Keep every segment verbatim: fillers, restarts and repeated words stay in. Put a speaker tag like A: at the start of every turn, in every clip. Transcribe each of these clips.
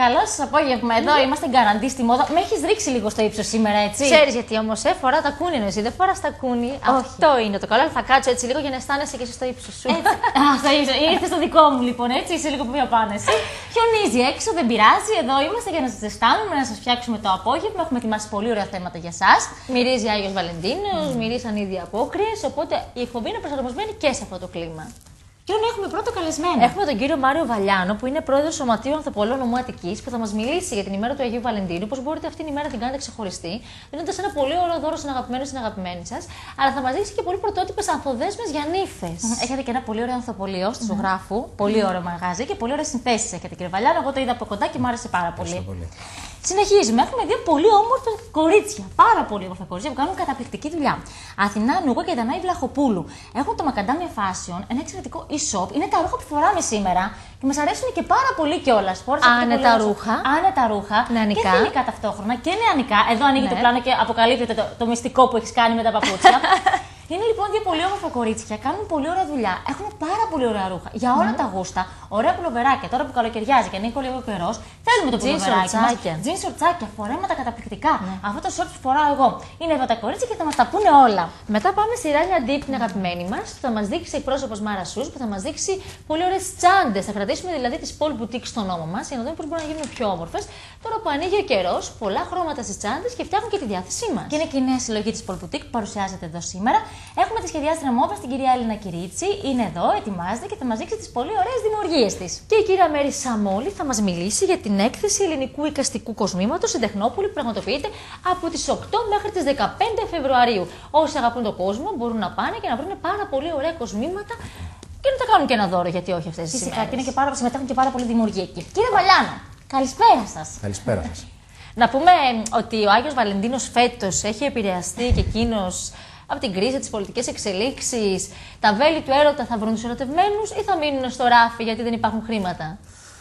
A: Καλό σας απόγευμα. Εδώ mm. είμαστε γκαραντί στη μόδα. Με έχεις ρίξει λίγο στο ύψος σήμερα, έτσι.
B: Ξέρεις γιατί όμως, ε, φορά τα κούνι, εσύ δεν φοράς τα κούνι. Αυτό είναι το καλό. Αλλά θα κάτσω έτσι λίγο για να αισθάνεσαι και εσύ στο ύψος σου.
A: Α, στο ύψος. Ήρθε στο δικό μου λοιπόν, έτσι. Είσαι λίγο πιο πάνω, εσύ. Χιονίζει έξω, δεν πειράζει. Εδώ είμαστε για να σας ζεστάνουμε, να σας φτιάξουμε το απόγευμα. Έχουμε ετοιμάσει πολύ ωραία θέματα για εσάς.
B: Μυρίζει Άγιος Βαλεντίνος, mm. μυρίζαν ήδη απόκριες. Οπότε η εκπομπή είναι προσαρμοσμένη και σε αυτό το κλίμα.
A: Ποιον έχουμε πρώτο καλεσμένο?
B: Έχουμε τον κύριο Μάριο Βαλιάνο, που είναι πρόεδρος Σωματείου Ανθοπολών Νομού Αττικής, που θα μας μιλήσει για την ημέρα του Αγίου Βαλεντίνου, πώς μπορείτε αυτή την ημέρα να την κάνετε ξεχωριστή, δίνοντας ένα πολύ ωραίο δώρο στον αγαπημένο στην αγαπημένη σας, αλλά θα μας δείξει και πολύ πρωτότυπες ανθοδέσμες για νύφες.
A: Έχετε και ένα πολύ ωραίο ανθοπολείο στη Ζωγράφου, mm. πολύ ωραίο μαγαζί και πολύ ωραίες συνθέσεις έχετε, κύριε Βαλιάνο. Εγώ το είδα από κοντά και μου άρεσε πάρα πολύ. πολύ. Συνεχίζουμε. Έχουμε δύο πολύ όμορφα κορίτσια. Πάρα πολύ όμορφα κορίτσια που κάνουν καταπληκτική δουλειά. Αθηνά Νούγο και Δανάη Βλαχοπούλου. Έχουν το Macadamia Fashion, ένα εξαιρετικό e-shop. Είναι τα ρούχα που φοράμε σήμερα και μας αρέσουν και πάρα πολύ κιόλας.
B: Άνετα ρούχα.
A: Άνετα ρούχα.
B: Νεανικά.
A: Και θηλυκά ταυτόχρονα και νεανικά. Εδώ ανοίγει ναι. το πλάνο και αποκαλύπτεται το, το μυστικό που έχει κάνει με τα παπούτσια. Είναι λοιπόν δύο πολύ όμορφα κορίτσια, κάνουν πολύ ωραία δουλειά, έχουν πάρα πολύ ωραία ρούχα για όλα mm. τα γούστα, ωραία πουλοβεράκια. Τώρα που καλοκαιριάζει και είναι λίγο καιρό, θέλουμε το πουλοβεράκι μας. Τζιν σορτσάκια, φορέματα καταπληκτικά. Mm. Αυτό το σορτ που φοράω εγώ είναι εδώ τα κορίτσια και θα μας τα πούνε όλα.
B: Μετά πάμε στη Ράλια Ντίπ, την αγαπημένη μας, που θα μας δείξει εκπρόσωπος Μάρα Σούς, που θα μας δείξει πολύ ωραίες τσάντες. Θα κρατήσουμε δηλαδή τις Paul Boutique στον νόμο μας για να δούμε πώς μπορούν να γίνουν πιο όμορφες. Τώρα που ανοίγει ο καιρός, πολλά χρώματα στις τσάντες και φτιάχνουν και τη διάθεσή μας.
A: Και είναι και η νέα συλλογή της Paul Boutique που παρουσιάζεται εδώ σήμερα. Έχουμε τη σχεδιάστρια μόδας την κυρία Έλληνα Κυρίτσι, είναι εδώ, ετοιμάζεται και θα μας δείξει τις πολύ ωραίες δημιουργίες της.
B: Και η κυρία Μέρη Σαμόλη θα μας μιλήσει για την έκθεση ελληνικού εικαστικού κοσμήματος στην Τεχνόπολη που πραγματοποιείται από τις οκτώ μέχρι τις δεκαπέντε Φεβρουαρίου. Όσοι αγαπούν τον κόσμο μπορούν να πάνε και να βρουν πάρα πολύ ωραία κοσμήματα και να τα κάνουν και ένα δώρο, γιατί όχι αυτές τις ημέρες.
A: Και είναι και πάρα, συμμετέχουν και πάρα πολύ δημιουργία εκεί. Κύριε Βαλιάνο, καλησπέρα σας.
C: Καλησπέρα σας.
B: Να πούμε ότι ο Άγιος Βαλεντίνος φέτος έχει επηρεαστεί και εκείνος από την κρίση, τις πολιτικές εξελίξεις. Τα βέλη του έρωτα θα βρουν τους ερωτευμένους ή θα μείνουν στο ράφι γιατί δεν υπάρχουν χρήματα?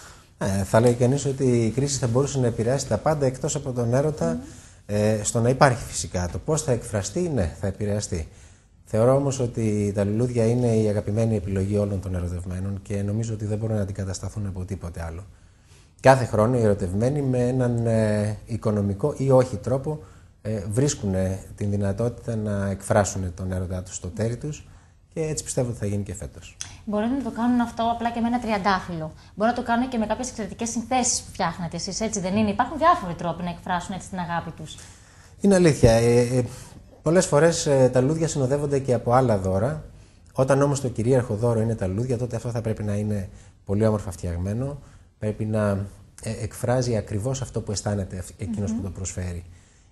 C: Ε, θα λέει κανείς ότι η κρίση θα μπορούσε να επηρεάσει τα πάντα εκτός από τον έρωτα, mm. ε, στο να υπάρχει φυσικά. Το πώς θα εκφραστεί, ναι, θα επηρεαστεί. Θεωρώ όμως ότι τα λουλούδια είναι η αγαπημένη επιλογή όλων των ερωτευμένων και νομίζω ότι δεν μπορούν να αντικατασταθούν από τίποτε άλλο. Κάθε χρόνο οι ερωτευμένοι με έναν ε, οικονομικό ή όχι τρόπο ε, βρίσκουν ε, την δυνατότητα να εκφράσουν τον έρωτά τους στο τέρι τους και έτσι πιστεύω ότι θα γίνει και φέτος.
A: Μπορεί να το κάνουν αυτό απλά και με ένα τριαντάφυλλο. Μπορεί να το κάνουν και με κάποιες εξαιρετικές συνθέσεις που φτιάχνετε εσείς, έτσι δεν είναι? Υπάρχουν διάφοροι τρόποι να εκφράσουν έτσι την αγάπη τους.
C: Είναι αλήθεια. Ε, ε, πολλές φορές ε, τα λουλούδια συνοδεύονται και από άλλα δώρα. Όταν όμως το κυρίαρχο δώρο είναι τα λουλούδια, τότε αυτό θα πρέπει να είναι πολύ όμορφα φτιαγμένο. Πρέπει να ε, εκφράζει ακριβώς αυτό που αισθάνεται εκείνος mm-hmm. που το προσφέρει.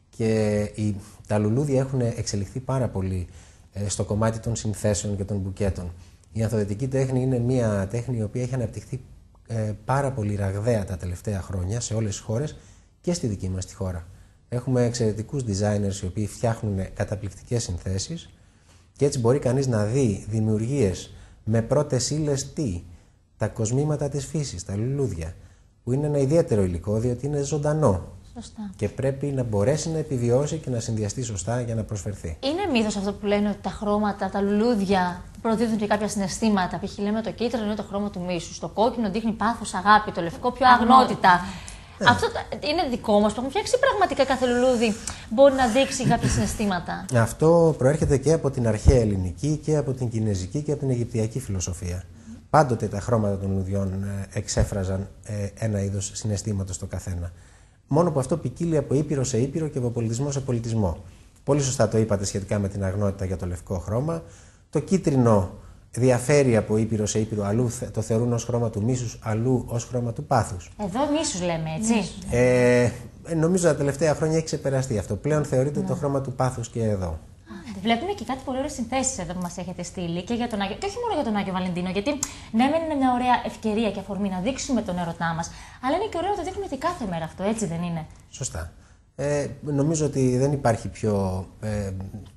C: Και οι, τα λουλούδια έχουν εξελιχθεί πάρα πολύ ε, στο κομμάτι των συνθέσεων και των μπουκέτων. Η ανθοδετική τέχνη είναι μια τέχνη η οποία έχει αναπτυχθεί ε, πάρα πολύ ραγδαία τα τελευταία χρόνια σε όλες τις χώρες και στη δική μας τη χώρα. Έχουμε εξαιρετικούς designers οι οποίοι φτιάχνουν καταπληκτικές συνθέσεις και έτσι μπορεί κανείς να δει δημιουργίες με πρώτες ύλες τι? Τα κοσμήματα της φύσης, τα λουλούδια, που είναι ένα ιδιαίτερο υλικό διότι είναι ζωντανό.
A: Σωστά.
C: Και πρέπει να μπορέσει να επιβιώσει και να συνδυαστεί σωστά για να προσφερθεί.
B: Είναι μύθος αυτό που λένε ότι τα χρώματα, τα λουλούδια προδίδουν και κάποια συναισθήματα. Π.χ. λέμε το κίτρινο είναι το χρώμα του μίσους, το κόκκινο δείχνει πάθος, αγάπη, το λευκό πιο αγνότητα. Ναι. Αυτό είναι δικό μας, το έχουμε φτιάξει. Πραγματικά κάθε λουλούδι μπορεί να δείξει κάποια συναισθήματα?
C: Αυτό προέρχεται και από την αρχαία ελληνική και από την κινεζική και από την αιγυπτιακή φιλοσοφία. Mm. Πάντοτε τα χρώματα των λουλουδιών εξέφραζαν ένα είδος συναισθήματος στο καθένα. Μόνο που αυτό ποικίλει από ήπειρο σε ήπειρο και από πολιτισμό σε πολιτισμό. Πολύ σωστά το είπατε σχετικά με την αγνότητα για το λευκό χρώμα. Το κίτρινο διαφέρει από ήπειρο σε ήπειρο. Αλλού το θεωρούν ως χρώμα του μίσους, αλλού ως χρώμα του πάθους.
A: Εδώ μίσους λέμε, έτσι.
C: Ε, νομίζω τα τελευταία χρόνια έχει ξεπεραστεί αυτό. Πλέον θεωρείται ναι. το χρώμα του πάθους και εδώ.
A: Βλέπουμε και κάτι πολύ ωραίες συνθέσεις εδώ που μας έχετε στείλει και για τον Άγιο, και όχι μόνο για τον Άγιο Βαλεντίνο, γιατί ναι, μεν είναι μια ωραία ευκαιρία και αφορμή να δείξουμε τον έρωτά μας, αλλά είναι και ωραίο να το δείχνουμε και κάθε μέρα αυτό, έτσι δεν είναι?
C: Σωστά. Ε, νομίζω ότι δεν υπάρχει πιο. Ε,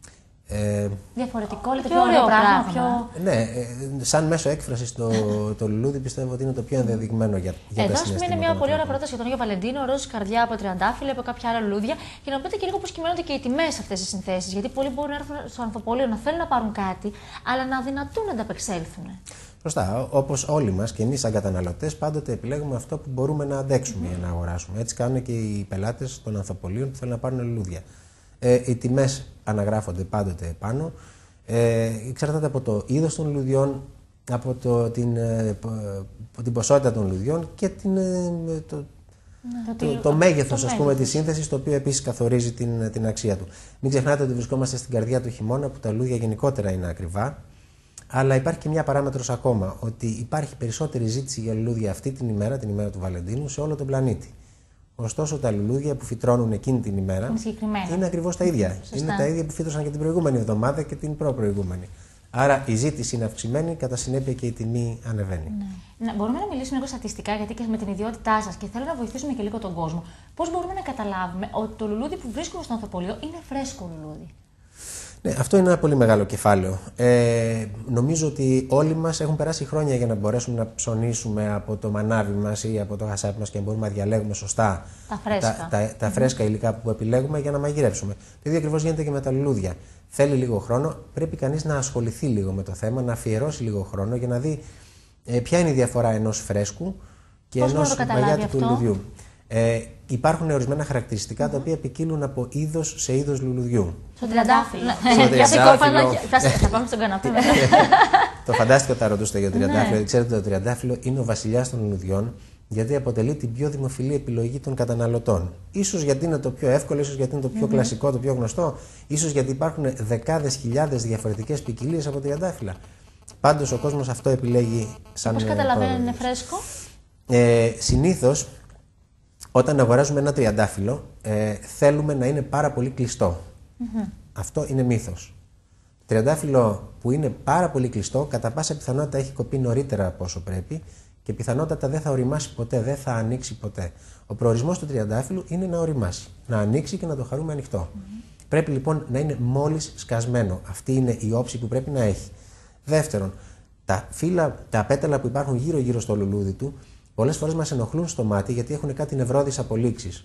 A: Ε, Διαφορετικό, λέτε, πιο ωραίο πράγμα. Πιο...
C: Ναι, ε, σαν μέσο έκφραση το, το λουλούδι πιστεύω ότι είναι το πιο ενδεδειγμένο για, για
B: Εδώ,
C: τα
B: συναισθήματα. Εδώ, είναι μια πολύ ωραία πρόταση για τον Άγιο Βαλεντίνο, ροζ καρδιά από τριαντάφυλλα, από κάποια άλλα λουλούδια. Και να πείτε και λίγο πώς κυμαίνονται και οι τιμές σε αυτές τις συνθέσεις. Γιατί πολλοί μπορούν να έρθουν στο ανθοπολείο να θέλουν να πάρουν κάτι, αλλά να αδυνατούν να ανταπεξέλθουν.
C: μπροστά. Όπως όλοι μας και εμείς σαν καταναλωτές, πάντοτε επιλέγουμε αυτό που μπορούμε να αντέξουμε για να αγοράσουμε. Έτσι κάνουν και οι πελάτες των ανθοπολίων που θέλουν να πάρουν λουλούδια. Ε, οι τιμές αναγράφονται πάντοτε επάνω. Ε, εξαρτάται από το είδος των λουλουδιών, από το, την, ε, την ποσότητα των λουλουδιών και την, ε, το, ναι, το, το, το μέγεθος, ας πούμε, της σύνθεσης, το οποίο επίσης καθορίζει την, την αξία του. Μην ξεχνάτε ότι βρισκόμαστε στην καρδιά του χειμώνα, που τα λουλούδια γενικότερα είναι ακριβά. Αλλά υπάρχει και μια παράμετρος ακόμα, ότι υπάρχει περισσότερη ζήτηση για λουλούδια αυτή την ημέρα, την ημέρα του Βαλεντίνου, σε όλο τον πλανήτη. Ωστόσο, τα λουλούδια που φυτρώνουν εκείνη την ημέρα είναι, είναι ακριβώς τα ίδια. Σωστά. Είναι τα ίδια που φύτρωσαν και την προηγούμενη εβδομάδα και την προπροηγούμενη. Άρα η ζήτηση είναι αυξημένη, κατά συνέπεια και η τιμή ανεβαίνει.
A: Ναι. Να, μπορούμε να μιλήσουμε λίγο στατιστικά, γιατί και με την ιδιότητά σας και θέλω να βοηθήσουμε και λίγο τον κόσμο. Πώς μπορούμε να καταλάβουμε ότι το λουλούδι που βρίσκουμε στο ανθοπολείο είναι φρέσκο λουλούδι?
C: Ναι, αυτό είναι ένα πολύ μεγάλο κεφάλαιο. Ε, νομίζω ότι όλοι μας έχουν περάσει χρόνια για να μπορέσουμε να ψωνίσουμε από το μανάβι μας ή από το χασάπι μας και να μπορούμε να διαλέγουμε σωστά
B: τα φρέσκα,
C: τα, τα, τα φρέσκα υλικά που επιλέγουμε για να μαγειρέψουμε. Το ίδιο ακριβώς γίνεται και με τα λουλούδια. Θέλει λίγο χρόνο, πρέπει κανείς να ασχοληθεί λίγο με το θέμα, να αφιερώσει λίγο χρόνο για να δει ε, ποια είναι η διαφορά ενός φρέσκου και ενός μαγιάτου του λουλουδιού. Ε, υπάρχουν ορισμένα χαρακτηριστικά mm-hmm. τα οποία ποικίλουν από είδος σε είδος λουλουδιού.
B: Στο τριαντάφυλλο. Θα πάμε στον καναπέ.
C: Το φαντάστηκα όταν ρωτούστε για το τριαντάφυλλο. Ξέρετε, το τριαντάφυλλο είναι ο βασιλιάς των λουλουδιών, γιατί αποτελεί την πιο δημοφιλή επιλογή των καταναλωτών. Ίσως γιατί είναι το πιο εύκολο, ίσως γιατί είναι το πιο mm-hmm. κλασικό, το πιο γνωστό, ίσως γιατί υπάρχουν δεκάδες χιλιάδες διαφορετικές ποικιλίες από τριαντάφυλλα. Πάντως ο κόσμος αυτό επιλέγει σαν.
B: Πώς καταλαβαίνω είναι φρέσκο?
C: Ε, συνήθως, όταν αγοράζουμε ένα τριαντάφυλλο, ε, θέλουμε να είναι πάρα πολύ κλειστό. Mm-hmm. Αυτό είναι μύθος. Τριαντάφυλλο που είναι πάρα πολύ κλειστό, κατά πάσα πιθανότητα έχει κοπεί νωρίτερα από όσο πρέπει και πιθανότατα δεν θα οριμάσει ποτέ, δεν θα ανοίξει ποτέ. Ο προορισμός του τριαντάφυλλου είναι να οριμάσει, να ανοίξει και να το χαρούμε ανοιχτό. Mm-hmm. Πρέπει λοιπόν να είναι μόλις σκασμένο. Αυτή είναι η όψη που πρέπει να έχει. Δεύτερον, τα φύλλα, τα πέταλα που υπάρχουν γύρω-γύρω στο λουλούδι του, πολλές φορές μας ενοχλούν στο μάτι γιατί έχουν κάτι νευρώδεις απολύξεις.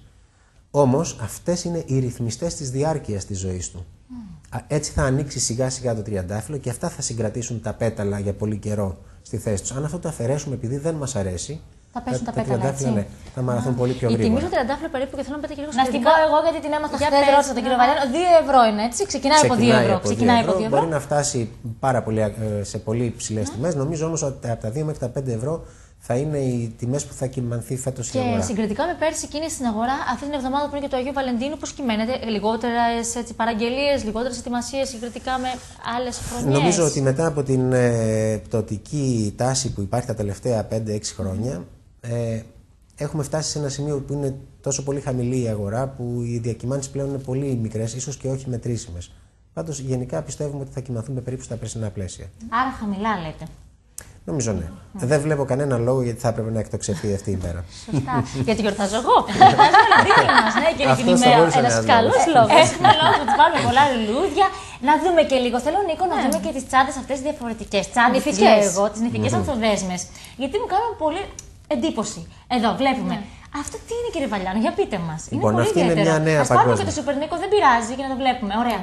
C: Όμως αυτές είναι οι ρυθμιστές της διάρκειας της ζωής του. Mm. Έτσι θα ανοίξει σιγά σιγά το τριαντάφυλλο και αυτά θα συγκρατήσουν τα πέταλα για πολύ καιρό στη θέση τους. Αν αυτό το αφαιρέσουμε επειδή δεν μας αρέσει,
B: θα πέσουν τα,
C: τα,
B: τα πέταλα, έτσι.
C: Ναι, θα μαραθούν mm. πολύ πιο γρήγορα.
B: Η τιμή του τριαντάφυλλου περίπου, και θέλω να πείτε και λίγο
A: να στην πω εγώ γιατί την έμαθα χθες, ρώτησα τον κύριο Βαλιάνο, δύο ευρώ είναι, έτσι. Ξεκινάει, Ξεκινάει από δύο ευρώ.
C: Από Ξεκινάει από δύο ευρώ. Μπορεί να φτάσει πάρα πολύ, σε πολύ ψηλές mm. τιμές. Νομίζω όμως ότι από τα δύο μέχρι τα πέντε ευρώ θα είναι οι τιμές που θα κυμανθεί φέτος η αγορά.
B: Και συγκριτικά με πέρσι κίνηση στην αγορά, αυτή την εβδομάδα που είναι και το Αγίου Βαλεντίνου, πώς κυμαίνεται? Λιγότερες παραγγελίες, λιγότερες ετοιμασίες συγκριτικά με άλλες χρονιές?
C: Νομίζω ότι μετά από την ε, πτωτική τάση που υπάρχει τα τελευταία πέντε έξι χρόνια, ε, έχουμε φτάσει σε ένα σημείο που είναι τόσο πολύ χαμηλή η αγορά, που οι διακυμάνσεις πλέον είναι πολύ μικρές, ίσως και όχι μετρήσιμες. Πάντως, γενικά πιστεύουμε ότι θα κυμανθούμε περίπου στα περσινά πλαίσια.
A: Άρα χαμηλά λέτε?
C: Νομίζω ναι. Mm. Δεν βλέπω κανένα λόγο γιατί θα έπρεπε να εκτοξευθεί αυτή η μέρα.
B: Σωστά. Γιατί γιορτάζω εγώ. Γιορτάζω όλα δίπλα μας, ναι, και εκείνη την ημέρα. Ένας καλός λόγος.
A: Έχουμε λόγο να τους βάλουμε πολλά λουλούδια. Να δούμε και λίγο. Θέλω, Νίκο, να δούμε και τις τσάντες αυτές διαφορετικές. Τσάντες, τις λέω εγώ, τις νηφικές ανθοδέσμες. Γιατί μου κάνουν πολύ εντύπωση. Εδώ βλέπουμε. Αυτό τι είναι, κύριε Βαλιάνο, για πείτε μας. Είναι πολύ ιδιαίτερο. Ας πάρουμε και το Σούπερ Νίκο, δεν πειράζει, για να το βλέπουμε. Ωραία.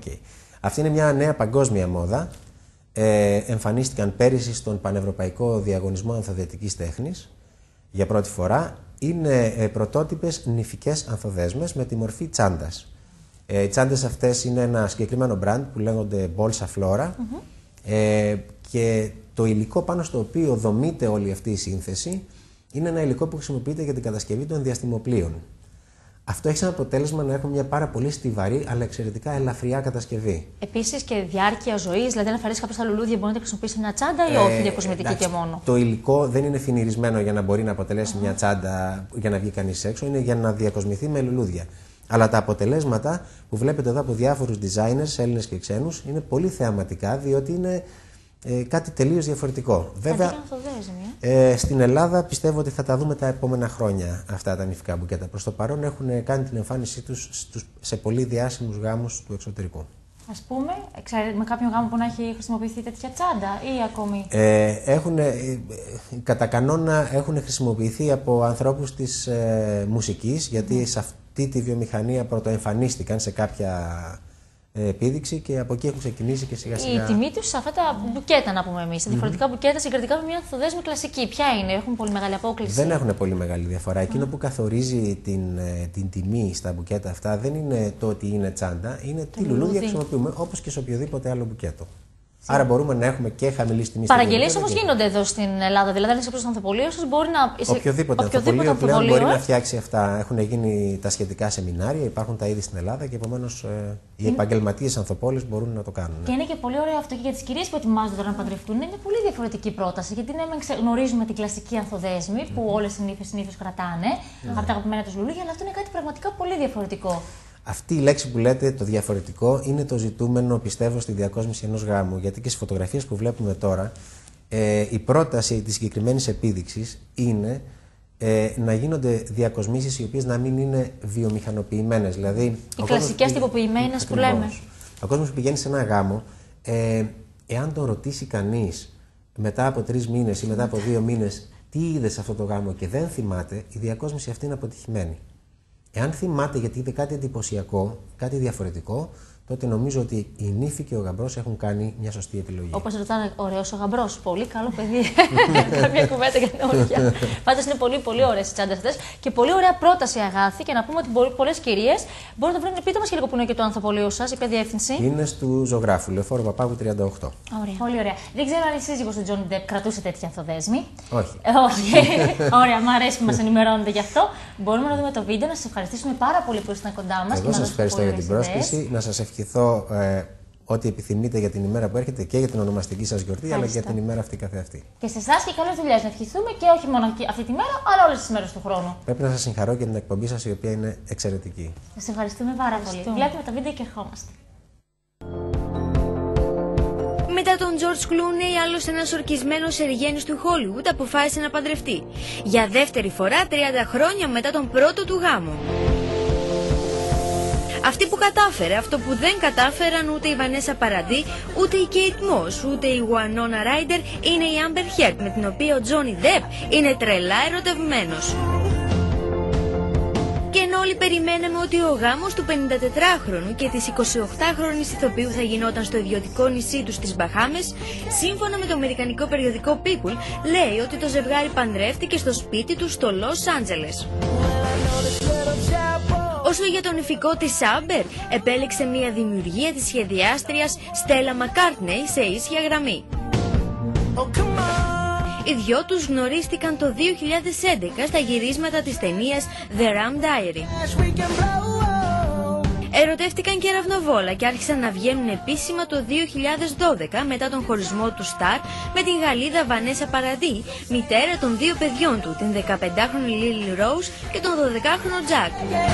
C: Αυτή είναι μια νέα παγκόσμια μόδα. Ε, εμφανίστηκαν πέρυσι στον Πανευρωπαϊκό Διαγωνισμό Ανθοδετικής Τέχνης για πρώτη φορά. Είναι ε, πρωτότυπες νηφικές ανθοδέσμες με τη μορφή τσάντας. Ε, οι τσάντες αυτές είναι ένα συγκεκριμένο brand που λέγονται Bolsa Flora mm-hmm. ε, και το υλικό πάνω στο οποίο δομείται όλη αυτή η σύνθεση είναι ένα υλικό που χρησιμοποιείται για την κατασκευή των διαστημοπλοίων. Αυτό έχει σαν αποτέλεσμα να έχουμε μια πάρα πολύ στιβαρή αλλά εξαιρετικά ελαφριά κατασκευή.
B: Επίσης και διάρκεια ζωής, δηλαδή να φαρίσει κάποιο τα λουλούδια, μπορεί να χρησιμοποιήσει μια τσάντα ή ε, όχι, διακοσμητική και μόνο?
C: Το υλικό δεν είναι φινιρισμένο για να μπορεί να αποτελέσει uh-huh. μια τσάντα για να βγει κανείς έξω, είναι για να διακοσμηθεί με λουλούδια. Αλλά τα αποτελέσματα που βλέπετε εδώ από διάφορους designers, Έλληνες και ξένους, είναι πολύ θεαματικά, διότι είναι ε, κάτι τελείως διαφορετικό. Βέβαια, ε, στην Ελλάδα πιστεύω ότι θα τα δούμε τα επόμενα χρόνια αυτά τα νηφικά μπουκέτα. Προς το παρόν έχουν κάνει την εμφάνισή τους στους, σε πολύ διάσημους γάμους του εξωτερικού.
A: Ας πούμε, ξέρετε, με κάποιον γάμο που να έχει χρησιμοποιηθεί τέτοια τσάντα ή ακόμη?
C: Ε, έχουν, ε, κατά κανόνα έχουν χρησιμοποιηθεί από ανθρώπους της ε, μουσικής, γιατί mm. σε αυτή τη βιομηχανία πρωτοεμφανίστηκαν σε κάποια επίδειξη και από εκεί έχουν ξεκινήσει και σιγά σιγά.
B: Η τιμή του σε αυτά τα μπουκέτα, να πούμε εμεί. Τα διαφορετικά mm-hmm. μπουκέτα συγκριτικά με μια ανθοδέσμη κλασική. Ποια είναι, έχουν πολύ μεγάλη απόκληση?
C: Δεν έχουν πολύ μεγάλη διαφορά. Εκείνο mm. που καθορίζει την, την τιμή στα μπουκέτα αυτά δεν είναι το ότι είναι τσάντα, είναι τι λουλούδια χρησιμοποιούμε, όπως και σε οποιοδήποτε άλλο μπουκέτο. Άρα μπορούμε να έχουμε και χαμηλή τιμή.
B: Παραγγελίες όμως γίνονται εδώ στην Ελλάδα. Δηλαδή, αν είσαι προς το ανθοπολείο σας, μπορεί να. Είσαι...
C: Οποιοδήποτε, οποιοδήποτε ανθοπολείο πλέον μπορεί να φτιάξει αυτά. Έχουν γίνει τα σχετικά σεμινάρια, υπάρχουν τα είδη στην Ελλάδα και επομένως ε, οι mm. επαγγελματίες ανθοπόλες μπορούν να το κάνουν.
A: Και είναι και πολύ ωραίο αυτό και για τις κυρίες που ετοιμάζονται τώρα να παντρευτούν. Είναι μια πολύ διαφορετική πρόταση. Γιατί ναι, γνωρίζουμε την κλασική ανθοδέσμη που mm. όλες συνήθως κρατάνε mm. από τα αγαπημένα τους λουλούδια, αλλά αυτό είναι κάτι πραγματικά πολύ διαφορετικό.
C: Αυτή η λέξη που λέτε, το διαφορετικό, είναι το ζητούμενο, πιστεύω, στη διακόσμηση ενός γάμου. Γιατί και στις φωτογραφίες που βλέπουμε τώρα, ε, η πρόταση της συγκεκριμένης επίδειξης είναι ε, να γίνονται διακοσμήσεις οι οποίες να μην είναι βιομηχανοποιημένες. Δηλαδή,
B: οι κλασικές τυποποιημένες που λέμε.
C: Ο κόσμος που πηγαίνει σε ένα γάμο, ε, εάν τον ρωτήσει κανείς μετά από τρεις μήνες ή μετά από δύο μήνες τι είδε σε αυτό το γάμο και δεν θυμάται, η διακόσμηση αυτή είναι αποτυχημένη. Εάν θυμάται γιατί είδε κάτι εντυπωσιακό, κάτι διαφορετικό, τότε νομίζω ότι η νύφη και ο γαμπρός έχουν κάνει μια σωστή επιλογή.
B: Όπως ρωτάνε, ωραίος ο γαμπρός. Πολύ καλό παιδί. Καμία κουβέντα για την όρια. Πάντως είναι πολύ, πολύ ωραίες οι τσάντες αυτές και πολύ ωραία πρόταση, Αγάθη. Και να πούμε ότι πολλές κυρίες μπορούν να βρουν. Πείτε μας και λίγο που είναι και το ανθοπολείο σας, η διεύθυνση.
C: Είναι του Ζωγράφου, Λεωφόρο Παπάγου τριάντα οκτώ.
A: Ωραία. Πολύ ωραία. Δεν ξέρω αν η σύζυγος του Τζόνι Ντεπ κρατούσε τέτοια ανθοδέσμη.
C: Όχι.
A: Όχι. Ωραία, μου αρέσει που μας ενημερώνετε γι' αυτό. Μπορούμε να δούμε το βίντεο, να σας ευχαριστήσουμε πάρα πολύ που ήσασταν κοντά μας.
C: Εγώ σας ευχαριστώ για την πρόσκληση. Να σας ευχηθώ ε, ό,τι επιθυμείτε για την ημέρα που έρχεται και για την ονομαστική σας γιορτή, αλλά και για την ημέρα αυτή καθεαυτή.
A: Και σε εσάς και καλές δουλειές να ευχηθούμε και όχι μόνο αυτή τη μέρα, αλλά όλες τις μέρες του χρόνου.
C: Πρέπει να σας συγχαρώ και την εκπομπή σας, η οποία είναι εξαιρετική.
A: Σας ευχαριστούμε πάρα πολύ. Βλέπουμε το βίντεο και ερχόμαστε.
D: Μετά τον George Clooney, άλλος ένας ορκισμένος εργένης του Hollywood αποφάσισε να παντρευτεί. Για δεύτερη φορά, τριάντα χρόνια μετά τον πρώτο του γάμο. Αυτή που κατάφερε, αυτό που δεν κατάφεραν ούτε η Βανέσα Παραντί, ούτε η Kate Moss, ούτε η Winona Ryder, είναι η Amber Heard, με την οποία ο Johnny Depp είναι τρελά ερωτευμένος. Και ενώ όλοι περιμέναμε ότι ο γάμος του πενηντατετράχρονου και της εικοσιοκτάχρονης ηθοποιού θα γινόταν στο ιδιωτικό νησί του στις Μπαχάμες, σύμφωνα με το αμερικανικό περιοδικό People, λέει ότι το ζευγάρι παντρεύτηκε στο σπίτι του στο Λος Άντζελες. Όσο για τον ηφικό της Άμπερ, επέλεξε μια δημιουργία της σχεδιάστριας Στέλλα Μακκάρτνεϊ σε ίσια γραμμή. Οι δυο τους γνωρίστηκαν το δύο χιλιάδες έντεκα στα γυρίσματα της ταινίας The Ram Diary. Ερωτεύτηκαν και ραυνοβόλα και άρχισαν να βγαίνουν επίσημα το δύο χιλιάδες δώδεκα μετά τον χωρισμό του Σταρ με την Γαλλίδα Βανέσα Παραντί, μητέρα των δύο παιδιών του, την δεκαπεντάχρονη Lily Rose και τον δωδεκάχρονο Jack.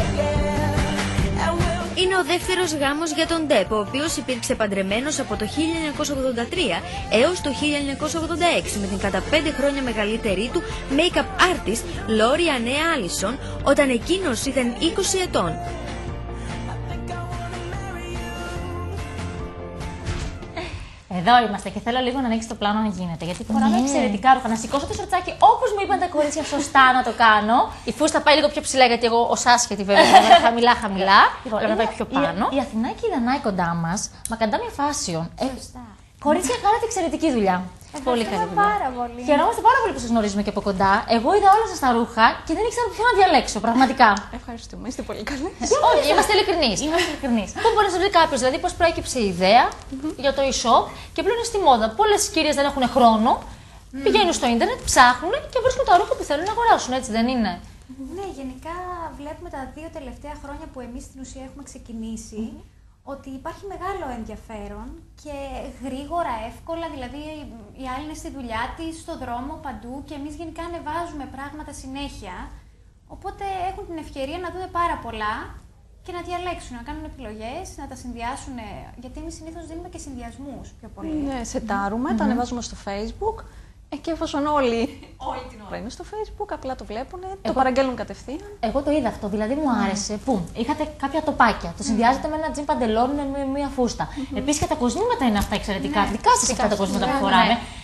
D: Είναι ο δεύτερος γάμος για τον Ντεπ, ο οποίος υπήρξε παντρεμένος από το χίλια εννιακόσια ογδόντα τρία έως το χίλια εννιακόσια ογδόντα έξι με την κατά πέντε χρόνια μεγαλύτερη του make-up artist Lori Anne Allison, όταν εκείνος ήταν είκοσι ετών.
A: Εδώ είμαστε και θέλω λίγο να ανοίξει το πλάνο αν γίνεται. Γιατί φοράμε mm. εξαιρετικά ρούχα. Να σηκώσω το σορτσάκι όπως μου είπαν τα κορίτσια σωστά να το κάνω.
B: Η φούστα πάει λίγο πιο ψηλά γιατί εγώ ως άσχετη βέβαια. χαμηλά, χαμηλά. Πρέπει να πάει πιο πάνω.
A: Η, η Αθηνά και η Δανάη κοντά μας, μακαντάμια fashion. Ε, κορίτσια, κάνατε εξαιρετική δουλειά.
B: Πολύ καλή δουλειά.
E: Πάρα πολύ.
A: Χαιρόμαστε πάρα πολύ που σας γνωρίζουμε και από κοντά. Εγώ είδα όλα σας τα ρούχα και δεν ήξερα ποιο να διαλέξω, πραγματικά.
E: Ευχαριστούμε, είστε πολύ καλοί.
B: Όχι, είμαστε ειλικρινείς.
A: Είμαστε ειλικρινείς.
B: Πού μπορεί να βρει κάποιο, δηλαδή πώς προέκυψε η ιδέα mm-hmm. για το e-shop και πλέον είναι στη μόδα. Πολλές κυρίες δεν έχουν χρόνο, mm. πηγαίνουν στο ίντερνετ, ψάχνουν και βρίσκουν τα ρούχα που θέλουν να αγοράσουν, έτσι δεν είναι?
E: Ναι, γενικά βλέπουμε τα δύο τελευταία χρόνια που εμείς στην ουσία έχουμε ξεκινήσει. Mm-hmm. Ότι υπάρχει μεγάλο ενδιαφέρον και γρήγορα, εύκολα, δηλαδή η άλλη είναι στη δουλειά της, στο δρόμο, παντού και εμείς γενικά ανεβάζουμε πράγματα συνέχεια, οπότε έχουν την ευκαιρία να δουν πάρα πολλά και να διαλέξουν, να κάνουν επιλογές, να τα συνδυάσουν, γιατί εμείς συνήθως δίνουμε και συνδυασμούς πιο πολύ.
F: Ναι, σετάρουμε, mm-hmm. τα ανεβάζουμε στο Facebook. Και εφόσον όλοι, όλη την ώρα είναι στο Facebook, απλά το βλέπουν, το παραγγέλνουν κατευθείαν.
A: Εγώ το είδα αυτό, δηλαδή μου άρεσε. Πού, είχατε κάποια τοπάκια. Το συνδυάζετε με ένα τζιν παντελόνι με μία φούστα. Mm-hmm. Επίσης και τα κοσμήματα είναι αυτά εξαιρετικά. Ναι. Δικά σας αυτά τα κοσμήματα που φοράμε.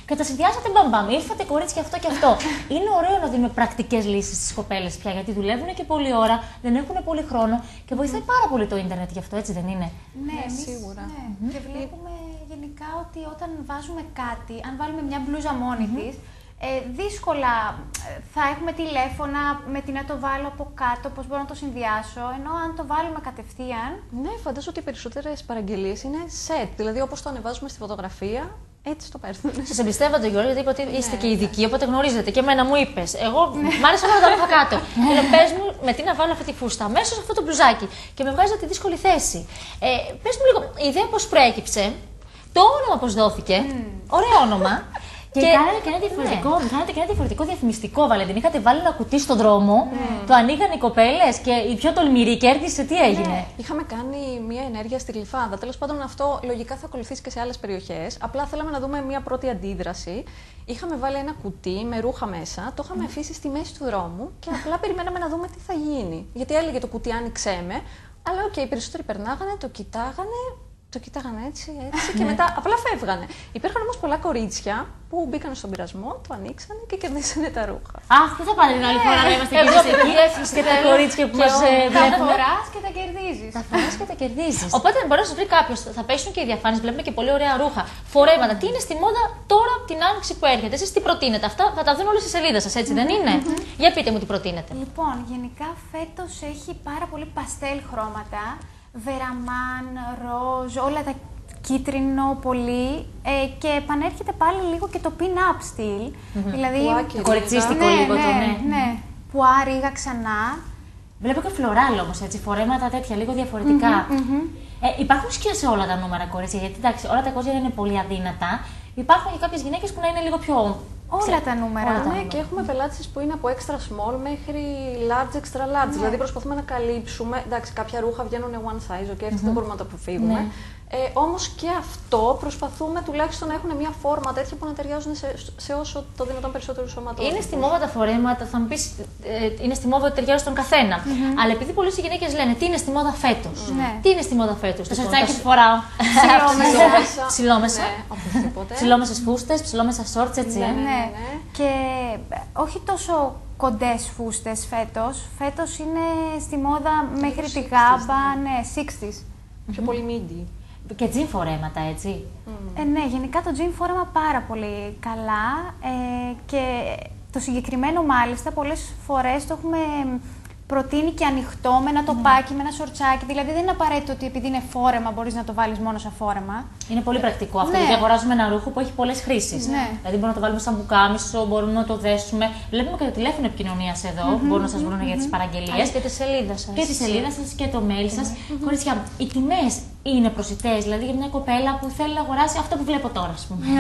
A: και τα συνδυάσατε μπαμπαμ. Ήρθατε κορίτσια αυτό και αυτό. Είναι ωραίο να δίνουμε πρακτικές λύσεις στις κοπέλες πια, γιατί δουλεύουν και πολλή ώρα, δεν έχουν πολύ χρόνο και βοηθάει πάρα πολύ το ίντερνετ γι' αυτό, έτσι δεν είναι?
E: Ναι, εμείς,
F: σίγουρα.
E: Ναι. Mm-hmm. Και βλέπουμε γενικά ότι όταν βάζουμε κάτι, αν βάλουμε μια μπλούζα μόνη mm-hmm. της, ε, δύσκολα θα έχουμε τηλέφωνα με τι να το βάλω από κάτω, πώς μπορώ να το συνδυάσω, ενώ αν το βάλουμε κατευθείαν...
F: Ναι, φαντάζομαι ότι οι περισσότερες παραγγελίες είναι set, δηλαδή όπως το ανεβάζουμε στη φωτογραφία, έτσι το παίρνουν.
B: Σας εμπιστεύατε, Γιώργη, γιατί είπα ότι είστε και ειδικοί, οπότε γνωρίζετε. Και εμένα μου είπες. Εγώ μ' άρεσε να τα ρούχα κάτω. Λέω, πες μου με τι να βάλω αυτή τη φούστα, αμέσως αυτό το μπλουζάκι. Και με βγάζει τη δύσκολη θέση. Ε, πες μου λίγο, η ιδέα πώς προέκυψε, το όνομα πώς δόθηκε. Ωραίο όνομα.
A: Και, και κάνατε και ένα διαφορετικό, ναι. κάνατε και ένα διαφορετικό διαφημιστικό, Βαλεντίν. Είχατε βάλει ένα κουτί στον δρόμο, mm. το ανοίγαν οι κοπέλες και η πιο τολμηρή κέρδισε. Τι έγινε?
F: Ναι. Είχαμε κάνει μια ενέργεια στη Γλυφάδα. Τέλος πάντων, αυτό λογικά θα ακολουθήσει και σε άλλες περιοχές. Απλά θέλαμε να δούμε μια πρώτη αντίδραση. Είχαμε βάλει ένα κουτί με ρούχα μέσα, το είχαμε mm. αφήσει στη μέση του δρόμου και απλά περιμέναμε να δούμε τι θα γίνει. Γιατί έλεγε το κουτί άνοιξέ με, αλλά οκ, okay, οι περισσότεροι περνάγανε, το κοιτάγανε. Το κοίταγαν έτσι, έτσι και μετά απλά φεύγανε. Υπήρχαν όμως πολλά κορίτσια που μπήκαν στον πειρασμό, το ανοίξανε και κερδίσανε τα ρούχα.
A: Αχ, πού θα πάτε την άλλη φορά να είμαστε κι εμείς εκεί και τα κορίτσια που μας
E: βλέπουν. Τα φοράς και τα κερδίζεις.
A: Τα φοράς και τα κερδίζεις.
B: Οπότε μπορεί να σου βρει κάποιο, θα πέσουν και οι διαφάνειες, βλέπουμε και πολύ ωραία ρούχα. Φορέματα. Τι είναι στη μόδα τώρα από την άνοιξη που έρχεται? Εσείς τι προτείνετε? Αυτά θα τα δουν όλες στη σελίδα σας, έτσι δεν είναι? Για πείτε μου τι προτείνετε.
E: Λοιπόν, γενικά φέτος έχει πάρα πολύ παστέλ χρώματα. Βεραμάν, ροζ, όλα τα κίτρινο πολύ ε, και επανέρχεται πάλι λίγο και το pin-up στυλ. Mm-hmm. Δηλαδή,
A: κοριτσίστικο
E: ναι,
A: λίγο
E: ναι,
A: το, ναι.
E: ναι. Πουά, ρίγα ξανά.
A: Βλέπω και φλωράλ όμως, έτσι, φορέματα τέτοια, λίγο διαφορετικά. Mm-hmm, mm-hmm. Ε, υπάρχουν σκιά σε όλα τα νούμερα κορίτσια, γιατί εντάξει, όλα τα κορίτσια είναι πολύ αδύνατα. Υπάρχουν και κάποιες γυναίκες που να είναι λίγο πιο...
E: Όλα τα νούμερα.
F: Όλα τα ναι, και έχουμε πελάτες που είναι από extra small μέχρι large, extra large. Ναι. Δηλαδή προσπαθούμε να καλύψουμε. Εντάξει, κάποια ρούχα βγαίνουν one size, okay, αυτό mm-hmm. δεν μπορούμε να το αποφύγουμε. Ναι. Ε, όμως και αυτό προσπαθούμε τουλάχιστον να έχουν μια φόρμα τέτοια που να ταιριάζουν σε, σε όσο το δυνατόν περισσότερους σωματώσεις.
B: Είναι στη μόδα τα φορέματα, θα μου πεις, ε, είναι στη μόδα ότι ταιριάζει στον καθένα. Mm-hmm. Αλλά επειδή πολλές γυναίκες λένε τι είναι στη μόδα φέτος. Mm-hmm. Τι είναι στη μόδα φέτος?
A: Το σορτσάκι που φοράω.
B: Ψιλόμεσα.
A: Ψιλόμεσες φούστες, ψιλόμεσα σόρτς, έτσι.
E: Ναι, ναι. Και όχι τόσο κοντές φούστες φέτος. Φέτος είναι στη μόδα μέχρι τη γάμπα, ναι, εξήντα.
F: Πιο πολύ μίντι.
A: Και τζιν φορέματα, έτσι.
E: Ε, ναι, γενικά το τζιν φόρεμα πάρα πολύ καλά ε, και το συγκεκριμένο μάλιστα πολλές φορές το έχουμε προτείνει και ανοιχτό με ένα τοπάκι, mm. με ένα σορτσάκι. Δηλαδή δεν είναι απαραίτητο ότι επειδή είναι φόρεμα μπορείς να το βάλεις μόνο σαν φόρεμα.
A: Είναι πολύ πρακτικό αυτό, ναι. γιατί αγοράζουμε ένα ρούχο που έχει πολλές χρήσεις. Ναι. Δηλαδή μπορούμε να το βάλουμε σαν μπουκάμισο, μπορούμε να το δέσουμε. Βλέπουμε και το τηλέφωνο επικοινωνίας εδώ, mm-hmm, που μπορούν να σας βρουν mm-hmm. για τις παραγγελίες.
B: Και τη σελίδα σας.
A: Και τη σελίδα σας και το mail σας. Mm-hmm. Κορίτσια, οι τιμές είναι προσιτές, δηλαδή για μια κοπέλα που θέλει να αγοράσει αυτό που βλέπω τώρα, ας πούμε.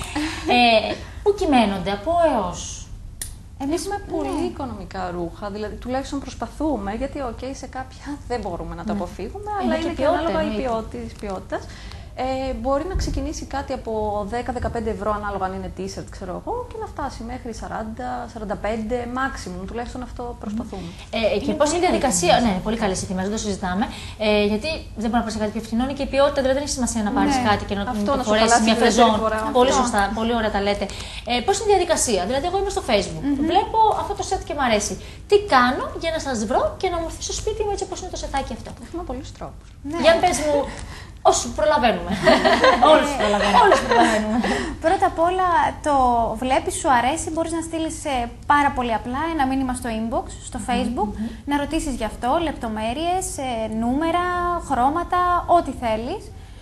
A: ε, πού κυμαίνονται, από έως?
F: Εμείς έχουμε πολύ ναι. οικονομικά ρούχα, δηλαδή τουλάχιστον προσπαθούμε, γιατί okay, σε κάποια δεν μπορούμε να το αποφύγουμε, ναι. αλλά είναι, είναι και, και ανάλογα η ποιότητα. Ε, μπορεί να ξεκινήσει κάτι από δέκα με δεκαπέντε ευρώ ανάλογα αν είναι t-shirt, ξέρω εγώ, και να φτάσει μέχρι σαράντα με σαράντα πέντε maximum. Τουλάχιστον αυτό προσπαθούμε.
B: Ε, και πώς είναι η διαδικασία? Ναι, πολύ καλές οι τιμές, δεν το συζητάμε. Ε, γιατί δεν μπορεί να πάρει κάτι πιο φθηνό, και η ποιότητα δηλαδή δεν έχει σημασία να πάρει ναι. κάτι και να αυτό, το φορέσει μια φεζόν. Πολύ σωστά, πολύ ωραία τα λέτε. Ε, πώς είναι η διαδικασία? Δηλαδή, εγώ είμαι στο Facebook, mm-hmm. βλέπω αυτό το σετ και μου αρέσει. Τι κάνω για να σας βρω και να μου έρθει στο σπίτι μου έτσι όπως είναι το σετάκι αυτό?
F: Έχουμε πολλούς τρόπους.
B: Ναι. Για πες μου. Όσους προλαβαίνουμε. Όλες προλαβαίνουμε. Όλες προλαβαίνουμε.
E: Πρώτα απ' όλα το βλέπεις, σου αρέσει, μπορείς να στείλεις πάρα πολύ απλά ένα μήνυμα στο inbox, στο Facebook, mm-hmm. να ρωτήσεις γι' αυτό, λεπτομέρειες, νούμερα, χρώματα, ό,τι θέλεις.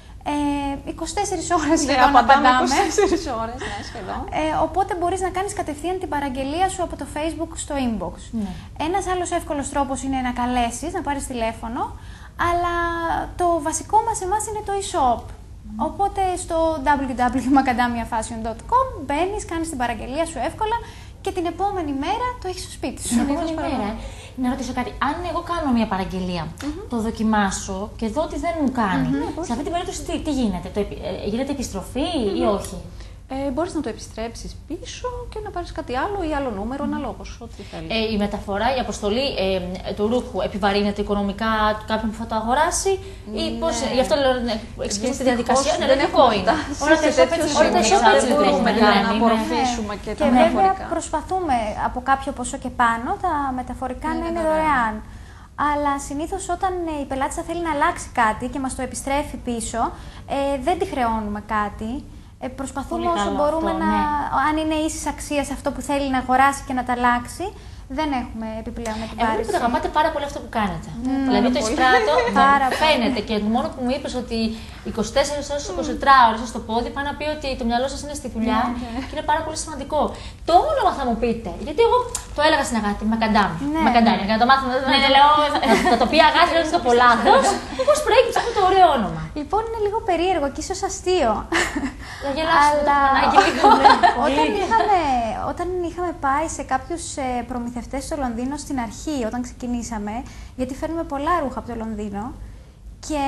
E: Ε, είκοσι τέσσερις ώρες σχεδόν να απαντάμε.
F: είκοσι τέσσερις ώρες, ναι, σχεδόν.
E: Ε, οπότε μπορείς να κάνεις κατευθείαν την παραγγελία σου από το Facebook στο inbox. Ναι. Ένας άλλος εύκολος τρόπος είναι να καλέσεις, να πάρεις τηλέφωνο. Αλλά το βασικό μας εμάς είναι το e-shop. Mm. Οπότε στο double-u double-u double-u τελεία macadamia fashion τελεία com μπαίνεις, κάνεις την παραγγελία σου εύκολα και την επόμενη μέρα το έχεις στο σπίτι σου.
A: Την επόμενη μέρα. Να ρωτήσω κάτι. Αν εγώ κάνω μια παραγγελία, mm-hmm. το δοκιμάσω και δω ότι δεν μου κάνει, mm-hmm. σε αυτή την περίπτωση τι, τι γίνεται? Το, ε, γίνεται επιστροφή mm-hmm. ή όχι?
F: Ε, μπορείς να το επιστρέψεις πίσω και να πάρεις κάτι άλλο ή άλλο νούμερο, αναλόγως, ό,τι θέλεις.
B: Ε, η μεταφορά, η αποστολή ε, του ρούχου επιβαρύνεται οικονομικά κάποιον που θα το αγοράσει ή
F: Ναι.
B: πώς, γι' αυτό λέω να εξηγήσει τη διαδικασία. Ναι,
F: δεν
B: λογικό
F: έχουμε
B: είναι.
F: φτάσει
B: Όλα τα
F: σε
B: shop
F: τέτοιο
B: έτσι
F: σημείο.
B: είναι.
F: Δεν
B: Δεν
F: μπορούμε
B: ναι,
F: καν
B: ναι,
F: να
B: ναι.
F: απορροφήσουμε και
E: Και
F: τα
E: βέβαια
F: μεταφορικά.
E: προσπαθούμε από κάποιο ποσό και πάνω τα μεταφορικά
F: Ναι,
E: να
F: είναι
E: είναι δωρεάν. Αλλά συνήθως όταν ε, η πελάτη θα θέλει να αλλάξει κάτι και μας το επιστρέφει πίσω, ε, δεν τη χρεώνουμε κάτι. Ε, προσπαθούμε
B: Πολύ
E: όσο
B: καλό
E: μπορούμε
B: αυτό,
E: να.
B: ναι.
E: Αν είναι ίσης αξίας αυτό που θέλει να αγοράσει και να τα αλλάξει, δεν έχουμε επιπλέον
B: Εγώ
E: επιβάρηση.
B: που το αγαπάτε πάρα πολύ αυτό που κάνετε. Δηλαδή το εισπράττω,
E: Πάρα πολύ.
B: φαίνεται και μόνο που μου είπες ότι είκοσι τέσσερις ώρες, είκοσι τέσσερις ώρες στο πόδι, πάει να πει ότι το μυαλό σας είναι στη δουλειά και είναι πάρα πολύ σημαντικό. Το όνομα θα μου πείτε, γιατί εγώ το έλεγα στην Αγάπη, Μακαντάμ.
E: Ναι.
B: Μακαντάμ, για να το μάθω, ναι, ναι, λέω, θα το πει Αγάπη, λέω ότι το πω λάθος. Πώς προέκυψε αυτό το ωραίο όνομα.
E: Λοιπόν, είναι λίγο περίεργο και ίσως αστείο.
B: Να γελάσουμε το
E: Αλλά
B: φανάκι λίγο.
E: όταν, είχαμε, όταν είχαμε πάει σε κάποιους ε, προμηθευτές στο Λονδίνο στην αρχή, όταν ξεκινήσαμε, γιατί φέρνουμε πολλά ρούχα από το Λονδίνο και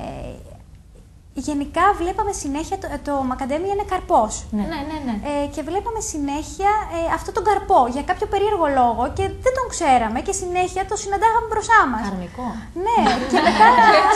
E: γενικά βλέπαμε συνέχεια, το, το μακαντέμι είναι καρπός.
B: Ναι, ναι, ναι.
E: Ε, και βλέπαμε συνέχεια ε, αυτό τον καρπό για κάποιο περίεργο λόγο και δεν τον ξέραμε και συνέχεια το συναντάγαμε μπροστά μας.
B: Καρμικό.
E: Ναι, και μετά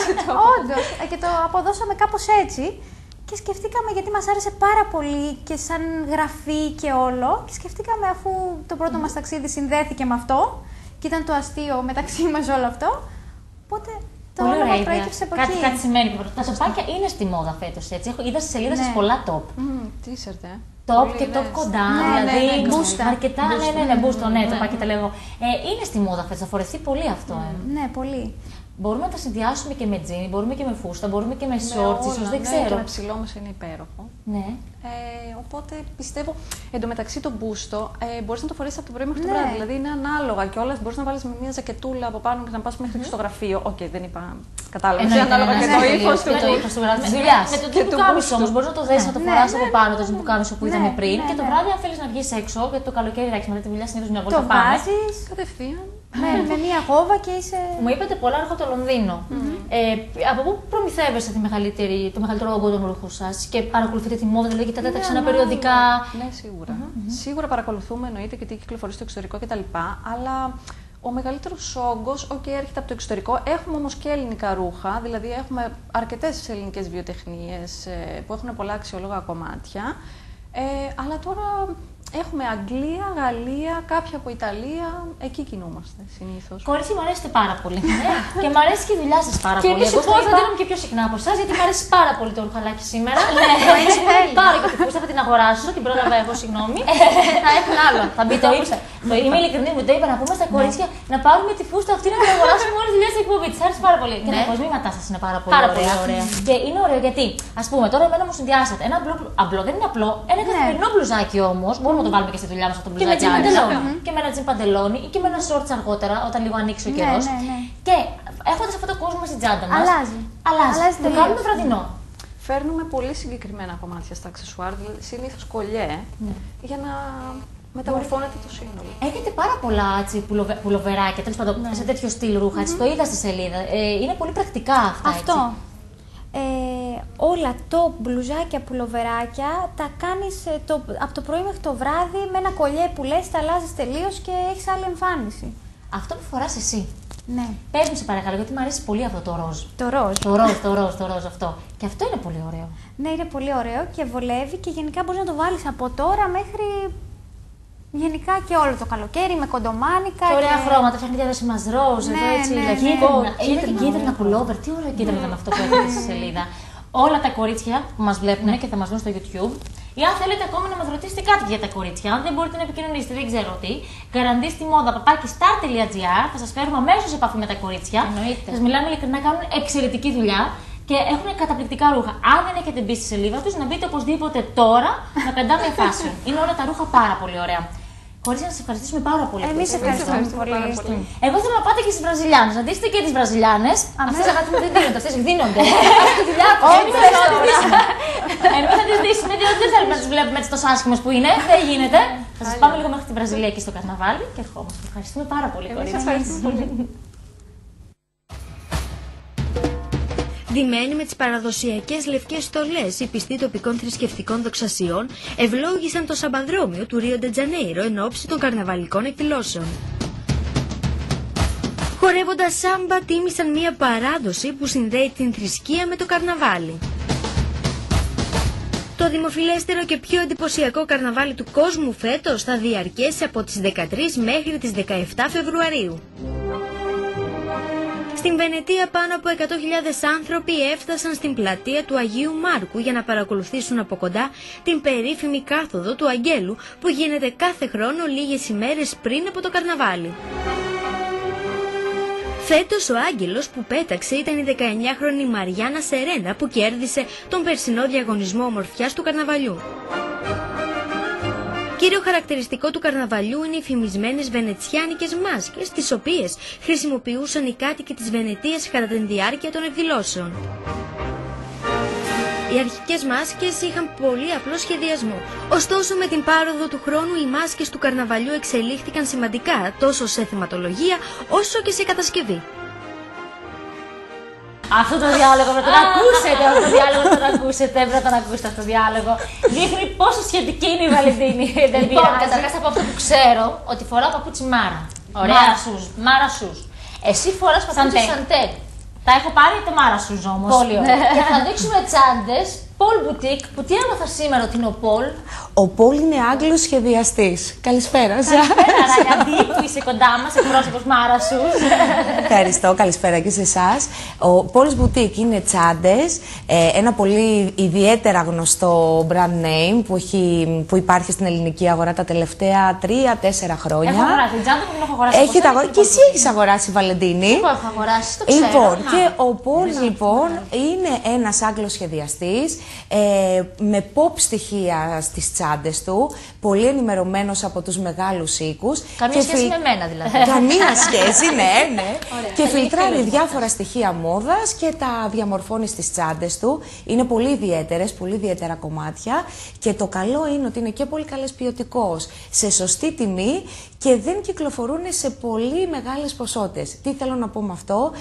E: όντως, ε, και το αποδώσαμε κάπως έτσι και σκεφτήκαμε γιατί μας άρεσε πάρα πολύ και σαν γραφή και όλο και σκεφτήκαμε αφού το πρώτο μας ταξίδι συνδέθηκε με αυτό και ήταν το αστείο μεταξύ μας όλο αυτό, οπότε το
B: Πολύ
E: όνομα
B: ωραία ιδέα.
E: προέκυψε από
B: Κάτι,
E: εκεί.
B: κάτι σημαίνει. Τα σοπάκια είναι στη μόδα φέτος, έτσι. Έχω, είδα στη σελίδα σας
E: Ναι.
B: πολλά top.
F: Μμμ, t-shirt, ε.
B: Top
F: Πολύ
B: και top
F: ιδέες.
B: κοντά,
E: Ναι,
B: δηλαδή
E: ναι, ναι, μπούστα.
B: αρκετά, ναι, ναι, ναι, μπούστο, ναι, το πάκι τα λέγω. Ε, είναι στη μόδα φέτος, θα φορεθεί πολύ αυτό. Ε.
E: Ναι, πολύ.
B: Μπορούμε να τα συνδυάσουμε και με τζιν, μπορούμε και με φούστα, μπορούμε και με
F: Με
B: shorts,
F: όλα,
B: ίσως δεν
F: ναι,
B: ξέρω.
F: Και με ψηλό μας είναι υπέροχο.
B: Ναι.
F: Ε, οπότε πιστεύω, εντωμεταξύ το μπούστο ε, μπορεί να το φορέσει από το πρωί μέχρι το
E: Ναι.
F: βράδυ. Δηλαδή είναι ανάλογα κιόλα. Μπορεί να βάλει με μια ζακετούλα από πάνω και να πα μέχρι στο γραφείο. Οκ, okay, δεν είπα. Κατάλαβα.
B: Εννοείται,
F: Ανάλογα
B: ναι,
F: και
B: ναι,
F: το
B: ναι,
F: ύφο
B: και
F: του.
B: το ύφος του βράδυ της δουλειάς. Με το
F: Και
B: τζιν
F: του
B: που κάμισο
F: μπούστου.
B: όμως, μπορείς να το δέσεις, να το
E: Ναι,
B: φοράς
E: ναι.
B: από πάνω το τζιν που κάμισο που είδαμε
E: Ναι,
B: πριν
E: ναι,
B: και το
E: ναι.
B: βράδυ αν θέλεις να βγεις έξω, γιατί το καλοκαίρι εντάξει μετά τη δουλειά συνήθως μια
E: Το
B: βόλτα πάμε.
E: βάζεις
F: Κατευθείαν.
E: με, με μία γόβα και είσαι.
B: Μου είπατε πολλά ρούχα από το Λονδίνο. Ε, από πού προμηθεύεστε τη μεγαλύτερη, το μεγαλύτερο όγκο των ρούχων σας και παρακολουθείτε τη μόδα, δηλαδή κοιτάτε τα ξένα περιοδικά.
F: Ναι, σίγουρα. Σίγουρα παρακολουθούμε, εννοείται και τι κυκλοφορεί στο εξωτερικό κτλ. Αλλά ο μεγαλύτερο όγκο, OK, έρχεται από το εξωτερικό. Έχουμε όμω και ελληνικά ρούχα, δηλαδή έχουμε αρκετέ ελληνικέ βιοτεχνίε που έχουν πολλά αξιόλογα κομμάτια. Ε, αλλά τώρα έχουμε Αγγλία, Γαλλία, κάποια από Ιταλία, εκεί κινούμαστε συνήθως.
B: Κορίτσι, μου αρέσετε πάρα πολύ. και μου αρέσει και η δουλειά σα πάρα
F: Και
B: πολύ.
F: εμείς
B: Εγώ θα
F: είπα-
B: δίνω και πιο συχνά από εσά, γιατί μου αρέσει πάρα πολύ το ρουχαλάκι σήμερα. Ναι, μου αρέσει πάρα και τη φούστα, θα την αγοράσω, την πρόλαβα εγώ, συγγνώμη. Θα έχουν άλλο. Θα μπει το ύψο. Είμαι ειλικρινή, μου το είπα να πούμε στα κορίτσια να πάρουμε τη φούστα αυτή να την αγοράσουμε όλη τη δουλειά στην εκπομπή. Τη άρεσε πάρα πολύ. Και τα κοσμήματά σα είναι πάρα πολύ
A: Πάρα
B: ωραία.
A: πολύ ωραία.
B: Και είναι ωραίο γιατί, α πούμε, τώρα εμένα μου συνδυάσατε ένα απλό, απλό, δεν είναι απλό, ένα καθημερινό μπλουζάκι όμω. Μπορούμε να το βάλουμε και στη δουλειά μα αυτό το
A: Και με
B: μπλουζάκι.
A: τζιν
B: άρεσε.
A: παντελόνι.
B: Και με ένα τζιν παντελόνι ή και με ένα shorts αργότερα, όταν λίγο ανοίξει ο
E: Ναι,
B: καιρό.
E: ναι, ναι.
B: Και έχοντα αυτό το κόσμο στην τσάντα μα.
E: Αλλάζει.
B: Αλλάζει.
E: Αλλάζει
B: Το
E: τελείως.
B: κάνουμε βραδινό.
F: Φέρνουμε πολύ συγκεκριμένα κομμάτια στα αξεσουάρ, δηλαδή συνήθως κολλιέ, για να μεταμορφώνεται το σύνολο.
B: Έχετε πάρα πολλά έτσι, πουλοβε, πουλοβεράκια, τέλος πάντων, σε τέτοιο στυλ ρούχα. Έτσι, το είδα στη σελίδα. Ε, είναι πολύ πρακτικά αυτά.
E: Αυτό.
B: Έτσι.
E: Ε, όλα το μπλουζάκια, πουλοβεράκια, τα κάνεις ε, το, από το πρωί μέχρι το βράδυ με ένα κολλιέ που λες, τα αλλάζεις τελείως και έχεις άλλη εμφάνιση.
B: Αυτό που φοράς εσύ.
E: Ναι.
B: Πες μου σε παρακαλώ, γιατί μου αρέσει πολύ αυτό το ροζ.
E: Το ροζ.
B: Το ροζ, το ροζ, το ροζ αυτό. Και αυτό είναι πολύ ωραίο.
E: Ναι, είναι πολύ ωραίο και βολεύει και γενικά μπορείς να το βάλεις από τώρα μέχρι γενικά και όλο το καλοκαίρι με κοντομάνικα.
B: Και ωραία χρώματα, φτιάχνει διάδοση μας ροζ,
E: Ναι,
B: εδώ έτσι,
E: ναι, ναι.
B: λαγικό. Είναι και
E: Κίτρινα.
B: κίτρινα πουλόβερ. Τι ωραίο κίτρινα ήταν αυτό που έχετε στη σελίδα. Όλα τα κορίτσια που μας βλέπουν και θα μας δουν στο YouTube, ή αν θέλετε ακόμα να μας ρωτήσετε κάτι για τα κορίτσια, αν δεν μπορείτε να επικοινωνήσετε, δεν ξέρω τι, Guarantee στη μόδα παπάκι star τελεία gr, θα σας φέρουμε αμέσως σε επαφή με τα κορίτσια.
A: Εννοείται.
B: Σας μιλάμε ειλικρινά, κάνουν εξαιρετική δουλειά και έχουν καταπληκτικά ρούχα. Αν δεν έχετε μπει στη σελίδα τους, να μπείτε οπωσδήποτε τώρα να Macadamia Fashion. Είναι όλα τα ρούχα πάρα πολύ ωραία. Χωρίς να σας ευχαριστήσουμε πάρα πολύ.
E: Εμείς ευχαριστούμε
F: ευχαριστούμε
E: πολύ.
F: πάρα πολύ.
B: Εγώ θέλω να πάτε και στις Βραζιλιάνες. Να δείξετε και τις Βραζιλιάνες. Αυτές αγάπη μου δεν δίνονται, αυτές εκδίνονται. Αυτή τη δουλειά τους. Εμείς θα τις δείσουμε. Εμείς θα τις δείσουμε, διότι δεν θέλουμε να τις βλέπουμε έτσι τόσο άσχημες που είναι. Δεν γίνεται. Θα σας πάμε λίγο μέχρι την Βραζιλία εκεί στο καρναβάλι και ερχόμαστε. Ευχαριστούμε πάρα πολύ,
F: Εμείς
B: κορίτσια.
F: ευχαριστούμε πολύ.
D: Ντυμένοι με τις παραδοσιακές λευκές στολές, οι πιστοί τοπικών θρησκευτικών δοξασιών ευλόγησαν το σαμπανδρόμιο του Ρίο ντε Τζανέιρο εν ώψη των καρναβαλικών εκδηλώσεων. Χορεύοντας σάμπα, τίμησαν μια παράδοση που συνδέει την θρησκεία με το καρναβάλι. Το δημοφιλέστερο και πιο εντυπωσιακό καρναβάλι του κόσμου φέτος θα διαρκέσει από τις δεκατρείς μέχρι τις δεκαεπτά Φεβρουαρίου. Στην Βενετία πάνω από εκατό χιλιάδες άνθρωποι έφτασαν στην πλατεία του Αγίου Μάρκου για να παρακολουθήσουν από κοντά την περίφημη κάθοδο του Αγγέλου που γίνεται κάθε χρόνο λίγες ημέρες πριν από το καρναβάλι. Φέτος ο άγγελος που πέταξε ήταν η δεκαεννιάχρονη Μαριάννα Σερένα που κέρδισε τον περσινό διαγωνισμό ομορφιάς του καρναβαλιού. Κύριο χαρακτηριστικό του καρναβαλιού είναι οι φημισμένες βενετσιάνικες μάσκες, τις οποίες χρησιμοποιούσαν οι κάτοικοι της Βενετίας κατά την διάρκεια των εκδηλώσεων. Οι αρχικές μάσκες είχαν πολύ απλό σχεδιασμό. Ωστόσο, με την πάροδο του χρόνου, οι μάσκες του καρναβαλιού εξελίχθηκαν σημαντικά τόσο σε θεματολογία όσο και σε κατασκευή.
A: Αυτό το διάλογο πρέπει να ακούσετε, αυτό το διάλογο πρέπει να ακούσετε, πρέπει να ακούσετε αυτό το διάλογο. Δείχνει πόσο σχετική είναι η Βαλεντίνη.
B: Λοιπόν, καταρχάς από αυτό που ξέρω, ότι φοράω παπούτσι Μάρα. Ωραία. Μάρα σουζ. Μάρα σουζ. Εσύ φοράς παπούτσι Σαντέ.
A: Τα έχω πάρει το Μάρα σουζ όμως.
B: Πολύ ωραία. Και θα δείξουμε τσάντες, Paul Boutique, που τι έμαθα σήμερα ότι είναι ο Paul.
G: Ο Paul είναι Άγγλος σχεδιαστής. Καλησπέρα σας.
A: Καλησπέρα, Ραγαντή, που είσαι κοντά μας, εκπρόσωπος Μάρα σουζ.
G: Ευχαριστώ, καλησπέρα και σε εσάς. Ο Paul's Boutique είναι τσάντες, ένα πολύ ιδιαίτερα γνωστό brand name που, έχει, που υπάρχει στην ελληνική αγορά τα τελευταία τρία τέσσερα χρόνια.
A: Έχω αγοράσει την τσάντα που την έχω αγοράσει.
G: Έχετε αγοράσει και εσύ έχεις αγοράσει, Βαλεντίνη.
B: Εγώ έχω αγοράσει, το ξέρω.
G: Λοιπόν, και ο Paul λοιπόν είναι ένας Άγγλος σχεδιαστής ε, με pop στοιχεία στις τσάντες του, πολύ ενημερωμένος από τους μεγάλους οίκους.
B: Καμία σχέση φιλ... με μένα δηλαδή.
G: Καμία σχέση, ναι, ναι. Και φιλτράρει διάφορα στοιχεία μόδας και τα διαμορφώνει στις τσάντες του. Είναι πολύ ιδιαίτερες, πολύ ιδιαίτερα κομμάτια και το καλό είναι ότι είναι και πολύ καλές ποιοτικός, σε σωστή τιμή και δεν κυκλοφορούν σε πολύ μεγάλες ποσότητες. Τι θέλω να πω με αυτό.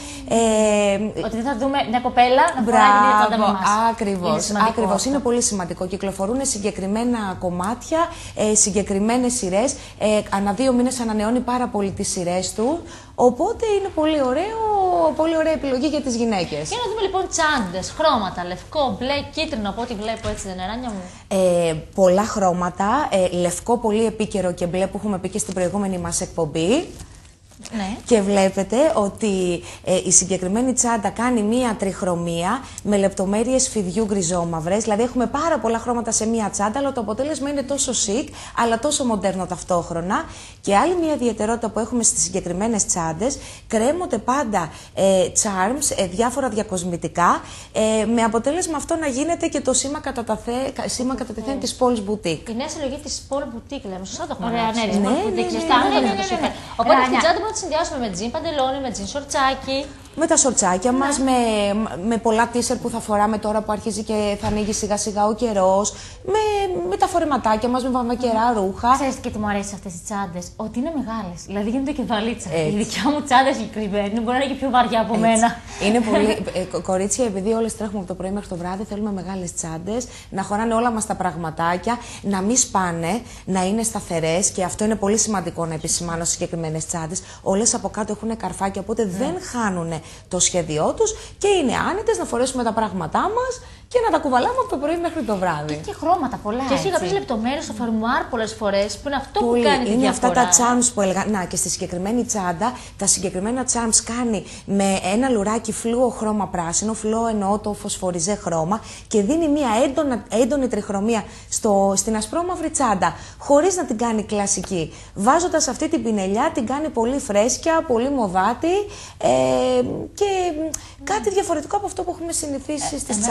B: Ε, ότι δεν θα δούμε μια κοπέλα να φοράει την μας.
G: Ακριβώς, είναι, ακριβώς. Είναι πολύ σημαντικό. Κυκλοφορούν συγκεκριμένα κομμάτια, ε, συγκεκριμένες σειρές. Ε, ανά δύο μήνες ανανεώνει πάρα πολύ τις σειρές του. Οπότε είναι πολύ, ωραίο, πολύ ωραία επιλογή για τις γυναίκες.
B: Για να δούμε λοιπόν τσάντες, χρώματα, λευκό, μπλε, κίτρινο, από ό,τι βλέπω έτσι δεν είναι, Ράνια μου.
G: Ε, πολλά χρώματα, ε, λευκό πολύ επίκαιρο και μπλε που έχουμε πει και στην προηγούμενη μας εκπομπή.
B: Ναι.
G: Και βλέπετε ότι ε, η συγκεκριμένη τσάντα κάνει μία τριχρωμία με λεπτομέρειες φιδιού γκριζόμαυρες. Δηλαδή έχουμε πάρα πολλά χρώματα σε μία τσάντα, αλλά το αποτέλεσμα είναι τόσο chic, αλλά τόσο μοντέρνο ταυτόχρονα. Και άλλη μία ιδιαιτερότητα που έχουμε στις συγκεκριμένες τσάντες, κρέμονται πάντα ε, charms, ε, διάφορα διακοσμητικά, ε, με αποτέλεσμα αυτό να γίνεται και το σήμα κατά τεθέν oh. της Paul's Boutique.
B: Η νέα συλλογή της Paul Boutique, λέμε. Σωστά το έχουμε.
A: Ωραία, ναι, ναι, ναι.
B: Οπότε αυτή η τσάντα μπορούμε να τη συνδυάσουμε με τζιν παντελόνι, με τζιν σορτσάκι.
G: Με τα σορτσάκια ναι. μας, με, με πολλά τίσερ που θα φοράμε τώρα που αρχίζει και θα ανοίγει σιγά σιγά ο καιρός, με, με τα φορεματάκια μας, με βαμβακερά ρούχα.
A: Ξέρεις και τι μου αρέσει σε αυτές τις τσάντες, ότι είναι μεγάλες. Δηλαδή γίνεται και βαλίτσα. Η δικιά μου τσάντα συγκεκριμένη μπορεί να είναι και πιο βαριά από Έτσι. μένα.
G: Είναι πολύ. ε, κορίτσια, επειδή όλες τρέχουμε από το πρωί μέχρι το βράδυ, θέλουμε μεγάλες τσάντες, να χωράνε όλα μας τα πραγματάκια, να μην σπάνε, να είναι σταθερές και αυτό είναι πολύ σημαντικό να επισημάνω στις συγκεκριμένες τσάντες. Όλες από κάτω έχουν καρφάκια, οπότε mm. δεν χάνουν το σχέδιό τους και είναι άνετες να φορέσουμε τα πράγματά μας και να τα κουβαλάμε από το πρωί μέχρι το βράδυ.
A: Και, και χρώματα πολλά.
B: Και έχει κάποιες λεπτομέρειες στο φερμουάρ πολλές φορές που είναι αυτό
G: Πολύ.
B: που κάνει τη
G: είναι
B: διαφορά.
G: αυτά τα charms που έλεγα. Να, και στη συγκεκριμένη τσάντα, τα συγκεκριμένα charms κάνει με ένα λουράκι φλούο χρώμα πράσινο, φλούο εννοώ το φωσφοριζέ χρώμα και δίνει μια έντονα, έντονη τριχρωμία στο, στην ασπρόμαυρη τσάντα, χωρίς να την κάνει κλασική. Βάζοντας αυτή την πινελιά, την κάνει πολύ φρέσκια, πολύ μοδάτη ε, και κάτι διαφορετικό από αυτό που έχουμε συνηθίσει στις τσάντες.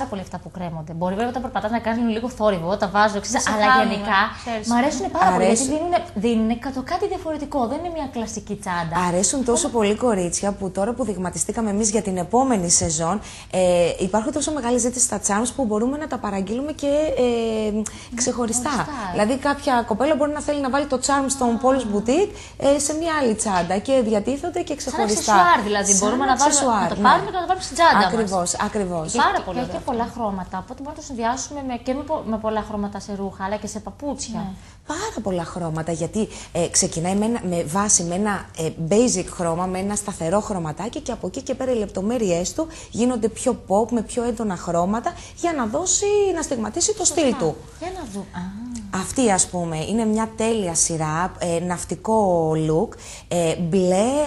A: πάρα πολύ αυτά που κρέμονται. Μπορεί βέβαια όταν περπατάς να κάνουν λίγο θόρυβο, τα βάζω, ξέρεις, αλλά
B: χάνουμε,
A: γενικά
B: ξέρεις.
A: μου αρέσουν πάρα πολύ.
G: Αρέσουν.
A: Γιατί δίνουν, δίνουν το κάτι διαφορετικό. Δεν είναι μια κλασική τσάντα.
G: Αρέσουν τόσο πολύ κορίτσια που τώρα που δειγματιστήκαμε εμείς για την επόμενη σεζόν, ε, υπάρχουν τόσο μεγάλη ζήτηση στα charms που μπορούμε να τα παραγγείλουμε και ε, ξεχωριστά.
A: Χωριστά.
G: Δηλαδή, κάποια κοπέλα μπορεί να θέλει να βάλει το charm στον Paul's Boutique ε, σε μια άλλη τσάντα και διατίθεται και ξεχωριστά.
A: Σαν αξεσουάρ δηλαδή.
G: Σαν
A: Μπορούμε να, βάλουμε,
G: αξεσουάρ,
A: να το
G: ναι.
A: πάρουμε και να το βάλουμε στην τσάντα.
G: Ακριβώς, ακριβώς.
A: Πάρα πολύ. Έχει και πολλά χρώματα. Οπότε μπορούμε να το συνδυάσουμε με, και με, με πολλά χρώματα σε ρούχα, αλλά και σε παπούτσια.
B: Ναι.
G: Πάρα πολλά χρώματα, γιατί ε, ξεκινάει με, ένα, με βάση με ένα ε, basic χρώμα, με ένα σταθερό χρωματάκι και από εκεί και πέρα οι λεπτομέρειές του γίνονται πιο pop, με πιο έντονα χρώματα για να δώσει, να στιγματίσει το στυλ του.
A: Για να δούμε.
G: Αυτή, ας πούμε, είναι μια τέλεια σειρά, ε, ναυτικό look, ε, μπλε,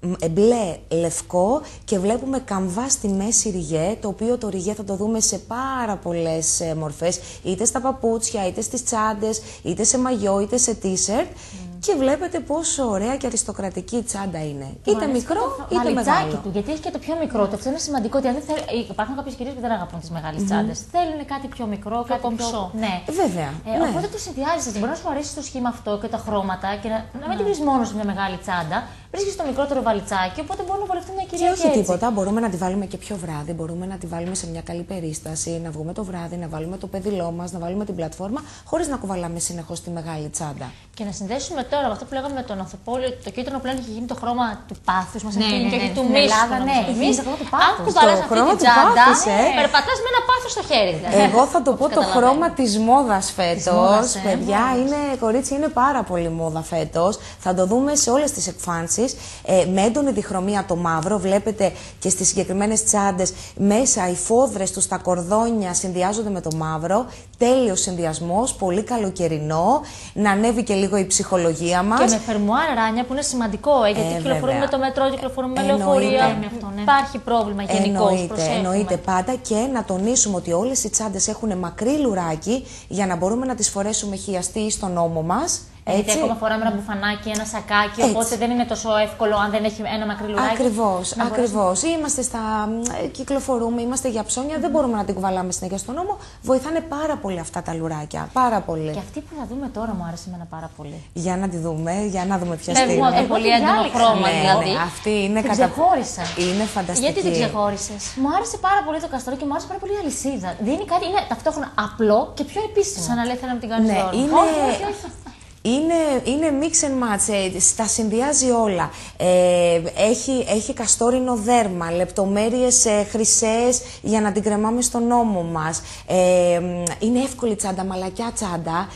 G: μπλε λευκό και βλέπουμε καμβά στη μέση ριγέ, το οποίο το ριγέ θα το δούμε σε πάρα πολλές ε, μορφές, είτε στα παπούτσια, είτε στις τσάντες, είτε σε μαγιό, είτε σε t-shirt. Και βλέπετε πόσο ωραία και αριστοκρατική τσάντα είναι. Είτε μικρό, είτε μεγάλο.
A: Του, γιατί έχει και το πιο μικρό του. Αυτό είναι σημαντικό. Γιατί αν δεν θέλ... Υπάρχουν κάποιες κυρίες που δεν αγαπούν τις μεγάλες mm-hmm. τσάντες. Θέλουν κάτι πιο μικρό, κάτι κομψό. Πιο... Ναι.
G: Βέβαια.
A: Ε,
G: ναι.
A: Οπότε το συνδυάζεις. Μπορεί να σου αρέσει το σχήμα αυτό και τα χρώματα και να, να μην τη βρεις μόνο σε μια μεγάλη τσάντα. Βρίσκεις το μικρότερο βαλιτσάκι, οπότε μπορεί να βολευτεί μια κυρία.
G: Και όχι τίποτα. Μπορούμε να τη βάλουμε και πιο βράδυ. Μπορούμε να τη βάλουμε σε μια καλή περίσταση, να βγούμε το βράδυ, να βάλουμε το πεδιλό μας, να βάλουμε την πλατφόρμα, χωρίς να κουβαλάμε συνεχώς τη μεγάλη τσάντα.
A: Και να συνδέσουμε τώρα με αυτό που λέγαμε με τον Ανθοπόλιο, το κίτρινο πλέον έχει γίνει το χρώμα του πάθους μας.
B: Ναι,
A: ναι,
B: ναι,
A: και
B: ναι,
A: του
B: στην
A: μίσου.
B: Ελλάδα, ναι.
A: Εμείς το χρώμα του πάθους.
B: Αν κουβαλάς αυτή
G: χρώμα
B: την
G: του
B: τσάντα,
G: πάθους, ε.
B: περπατάς με ένα πάθος στο χέρι. Δηλαδή.
G: Εγώ θα το πω το
B: καταλαβαίνω.
G: χρώμα της μόδας φέτος.
B: μόδας, ε,
G: Παιδιά, είναι, κορίτσι, είναι πάρα πολύ μόδα φέτος. Θα το δούμε σε όλες τις εκφάνσεις. Ε, με έντονη διχρωμία το μαύρο. Βλέπετε και στις συγκεκριμένες τσάντες μέσα οι φόδρες τους, τα κορδόνια συνδυάζονται με το μαύρο. Τέλειος συνδυασμός, πολύ καλοκαιρινό. Να ανέβει και λίγο η ψυχολογία μας.
A: Και με φερμουάρ ράνια που είναι σημαντικό, ε, γιατί
G: Ε,
A: κυκλοφορούμε
G: βέβαια.
A: με το μετρό, κυκλοφορούμε με
G: Εννοείται.
A: λεωφορεία.
G: Με
B: αυτό, ναι.
A: Υπάρχει πρόβλημα γενικώς.
G: Εννοείται, εννοείται πάντα, και να τονίσουμε ότι όλες οι τσάντες έχουν μακρύ λουράκι για να μπορούμε να τις φορέσουμε χιαστή στον ώμο μας.
A: Γιατί ακόμα φοράμε ένα μπουφανάκι, ένα σακάκι,
G: Έτσι.
A: οπότε δεν είναι τόσο εύκολο αν δεν έχει ένα μακρύ λουράκι.
G: Ακριβώς,
A: να
G: ακριβώς. Ή είμαστε στα. ε, κυκλοφορούμε, είμαστε για ψώνια, δεν μπορούμε να την κουβαλάμε συνέχεια στον ώμο. Βοηθάνε πάρα πολύ αυτά τα λουράκια. Πάρα πολύ.
A: Και αυτή που θα δούμε τώρα μου άρεσε εμένα πάρα πολύ.
G: Για να τη δούμε, για να δούμε ποια
B: Φεύγουμε
G: στήλη.
B: από το
A: Εγώ
B: πολύ
A: την
B: έντονο
A: διάλεξα.
B: χρώμα,
G: Ναι,
B: δηλαδή.
G: ναι, αυτή είναι
A: Την
G: κατα...
A: ξεχώρισα.
G: Είναι φανταστική.
B: Γιατί την ξεχώρισες?
A: Μου άρεσε πάρα πολύ το καστορί και μου άρεσε πάρα πολύ η αλυσίδα. Δίνει κάτι, είναι ταυτόχρονα απλό και πιο επίσημο.
B: Σαν να λέει θέλω να την κάνεις
G: Ναι,
B: δώρο.
G: είναι,
A: Όχι, όχι, όχι.
G: είναι, είναι mix and match, ε, τα συνδυάζει όλα. Ε, έχει, έχει καστόρινο δέρμα, λεπτομέρειες ε, χρυσές για να την κρεμάμε στον ώμο μας. Ε, είναι εύκολη τσάντα, μαλακιά τσάντα.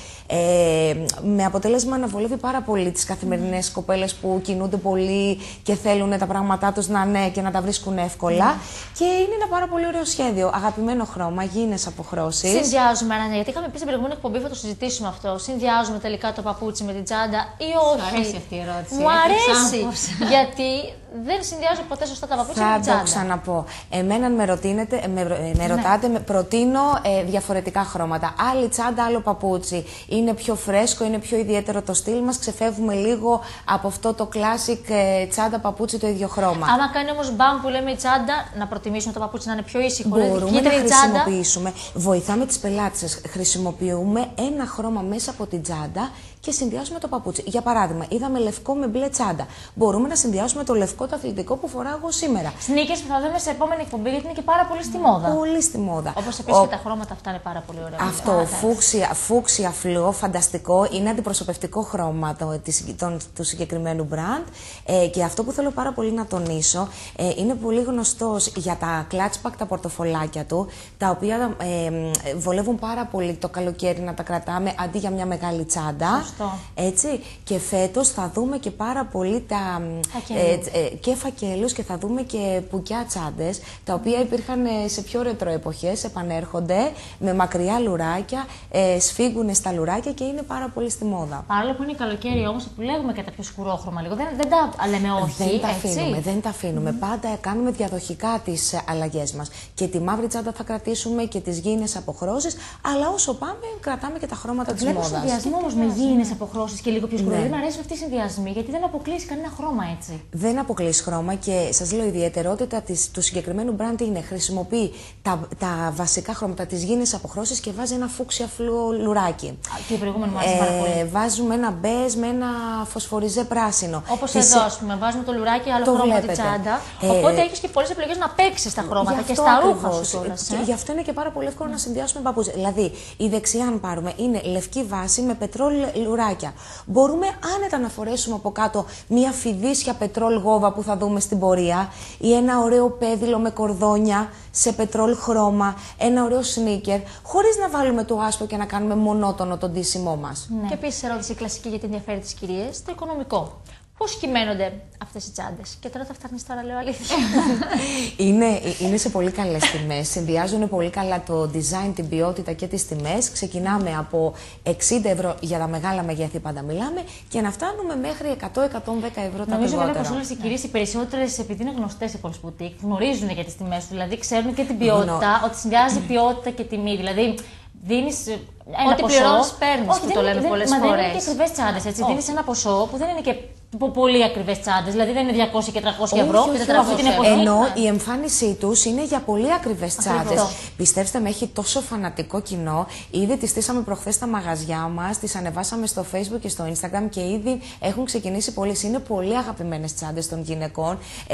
G: Ε, με αποτέλεσμα να βολεύει πάρα πολύ τις καθημερινές mm. κοπέλες που κινούνται πολύ και θέλουν τα πράγματά τους να ναι και να τα βρίσκουν εύκολα. Mm. Και είναι ένα πάρα πολύ ωραίο σχέδιο. Αγαπημένο χρώμα, γήινες αποχρώσεις.
A: Συνδυάζουμε, Ράνια, γιατί είχαμε πει στην προηγούμενη εκπομπή, θα το συζητήσουμε αυτό. Συνδυάζουμε τελικά το παπούτσι με την τσάντα ή όχι.
B: Μου αρέσει αυτή η ερώτηση.
A: Μου αρέσει.
B: Εξάμπως.
A: Γιατί δεν συνδυάζω ποτέ σωστά τα παπούτσια με
G: Θα
A: την τσάντα.
G: το ξαναπώ. Εμένα με, ρωτήνετε, με, με ρωτάτε, με προτείνω ε, διαφορετικά χρώματα. Άλλη τσάντα, άλλο παπούτσι. Είναι πιο φρέσκο, είναι πιο ιδιαίτερο το στυλ μας. Ξεφεύγουμε λίγο από αυτό το classic ε, τσάντα παπούτσι το ίδιο χρώμα.
A: Άμα κάνει όμως μπαμ που λέμε η τσάντα, να προτιμήσουμε το παπούτσι να είναι πιο ήσυχο.
G: Μπορούμε να
A: τσάντα.
G: χρησιμοποιήσουμε, βοηθάμε τις πελάτες, χρησιμοποιούμε ένα χρώμα μέσα από την τσάντα και συνδυάζουμε το παπούτσι. Για παράδειγμα, είδαμε λευκό με μπλε τσάντα. Μπορούμε να συνδυάσουμε το λευκό το αθλητικό που φοράω εγώ σήμερα.
A: Σνίκες που θα δούμε σε επόμενη εκπομπή, γιατί είναι και πάρα πολύ στη μόδα.
G: Πολύ στη μόδα.
A: Όπως επίσης
G: Ο...
A: και τα χρώματα αυτά είναι πάρα πολύ ωραία.
G: Αυτό,
A: Α,
G: φούξια, φούξια φλουό, φανταστικό, είναι αντιπροσωπευτικό χρώμα το, της, τον, του συγκεκριμένου brand. Ε, και αυτό που θέλω πάρα πολύ να τονίσω, ε, είναι πολύ γνωστός για τα clutch pack, τα πορτοφολάκια του, τα οποία ε, βολεύουν πάρα πολύ το καλοκαίρι να τα κρατάμε αντί για μια μεγάλη τσάντα.
A: Σωστό.
G: Έτσι, και φέτος θα δούμε και πάρα πολύ τα ε, ε, και φακέλους και θα δούμε και πουκιά τσάντες, τα οποία υπήρχαν σε πιο ρετρό εποχές, επανέρχονται με μακριά λουράκια, ε, σφίγγουν στα λουράκια και είναι πάρα πολύ στη μόδα.
A: Παρόλο που είναι καλοκαίρι όμως, επιλέγουμε και τα πιο σκουρόχρωμα λίγο. Δεν, δεν τα λέμε όχι.
G: Δεν τα
A: έτσι.
G: αφήνουμε, δεν τα αφήνουμε. Mm. Πάντα κάνουμε διαδοχικά τις αλλαγές μας. Και τη μαύρη τσάντα θα κρατήσουμε και τις γήινες αποχρώσεις, αλλά όσο πάμε κρατάμε και τα χρώματα της
A: Βλέπω
G: μόδας.
A: συνδυασμό όμως με γήινες γήινες αποχρώσεις και λίγο πιο σκουρό. Δεν μου αρέσουν αυτοί οι συνδυασμοί, γιατί δεν αποκλείεις κανένα χρώμα έτσι.
G: Δεν αποκλείεις χρώμα και σας λέω η ιδιαιτερότητα της, του συγκεκριμένου μπραντ είναι χρησιμοποιεί τα, τα βασικά χρώματα, τις γήινες αποχρώσεις και βάζει ένα φούξια φλουράκι.
A: Και η προηγούμενη μου άρεσε πάρα πολύ.
G: Βάζουμε ένα μπέζ με ένα φωσφοριζέ πράσινο.
B: Όπως τις... εδώ, ας πούμε, βάζουμε το λουράκι, άλλο το χρώμα τη τσάντα. Ε, οπότε έχεις και πολλές επιλογές να παίξεις τα χρώματα και στα ρούχα σου κιόλας.
G: Ε? Γι' αυτό είναι και πάρα πολύ εύκολο mm. να συνδυάσουμε παπούτσια. Δηλαδή, η δεξιά, αν πάρουμε, είναι λευκή βάση με πετρόλ λουράκια. Μπορούμε άνετα να φορέσουμε από κάτω μία φιδίσια πετρόλ γόβα που θα δούμε στην πορεία ή ένα ωραίο πέδιλο με κορδόνια σε πετρόλ χρώμα, ένα ωραίο σνίκερ, χωρίς να βάλουμε το άσπρο και να κάνουμε μονότονο τον ντύσιμό μας.
B: Ναι. Και επίσης ερώτηση κλασική γιατί ενδιαφέρει τις κυρίες, το οικονομικό. Πώς κυμαίνονται αυτές οι τσάντες? Και τώρα θα φτάνεις τώρα, λέω αλήθεια.
G: είναι, είναι σε πολύ καλές τιμές. Συνδυάζουν πολύ καλά το design, την ποιότητα και τις τιμές. Ξεκινάμε από εξήντα ευρώ για τα μεγάλα μεγέθη, πάντα μιλάμε, και να φτάνουμε μέχρι εκατό με εκατόν δέκα ευρώ τα
A: Νομίζω
G: λιγότερα.
A: βέβαια πως όλες οι κυρίες, οι περισσότερες, επειδή είναι γνωστές σε πολλές μπουτίκ, γνωρίζουν για τις τιμές του. Δηλαδή ξέρουν και την ποιότητα, Γνω... ότι συνδυάζει ποιότητα και τιμή. Δηλαδή δίνεις ένα
B: ό,τι
A: ποσό.
B: πληρώνεις, παίρνεις, που το λέμε πολλές φορές.
A: Μα δεν είναι και ακριβές τσάντες, έτσι. Δίνεις ένα ποσό που δεν είναι και πολύ ακριβές τσάντες, δηλαδή δεν είναι διακόσια και τριακόσια ευρώ και τετρακόσια την εποχή.
G: Ενώ η εμφάνισή τους είναι για πολύ ακριβές τσάντες. Πιστέψτε με, έχει τόσο φανατικό κοινό. Ήδη τις στήσαμε προχθές στα μαγαζιά μας, τις ανεβάσαμε στο Facebook και στο Instagram και ήδη έχουν ξεκινήσει πωλήσεις. Είναι πολύ αγαπημένες τσάντες των γυναικών. Ε,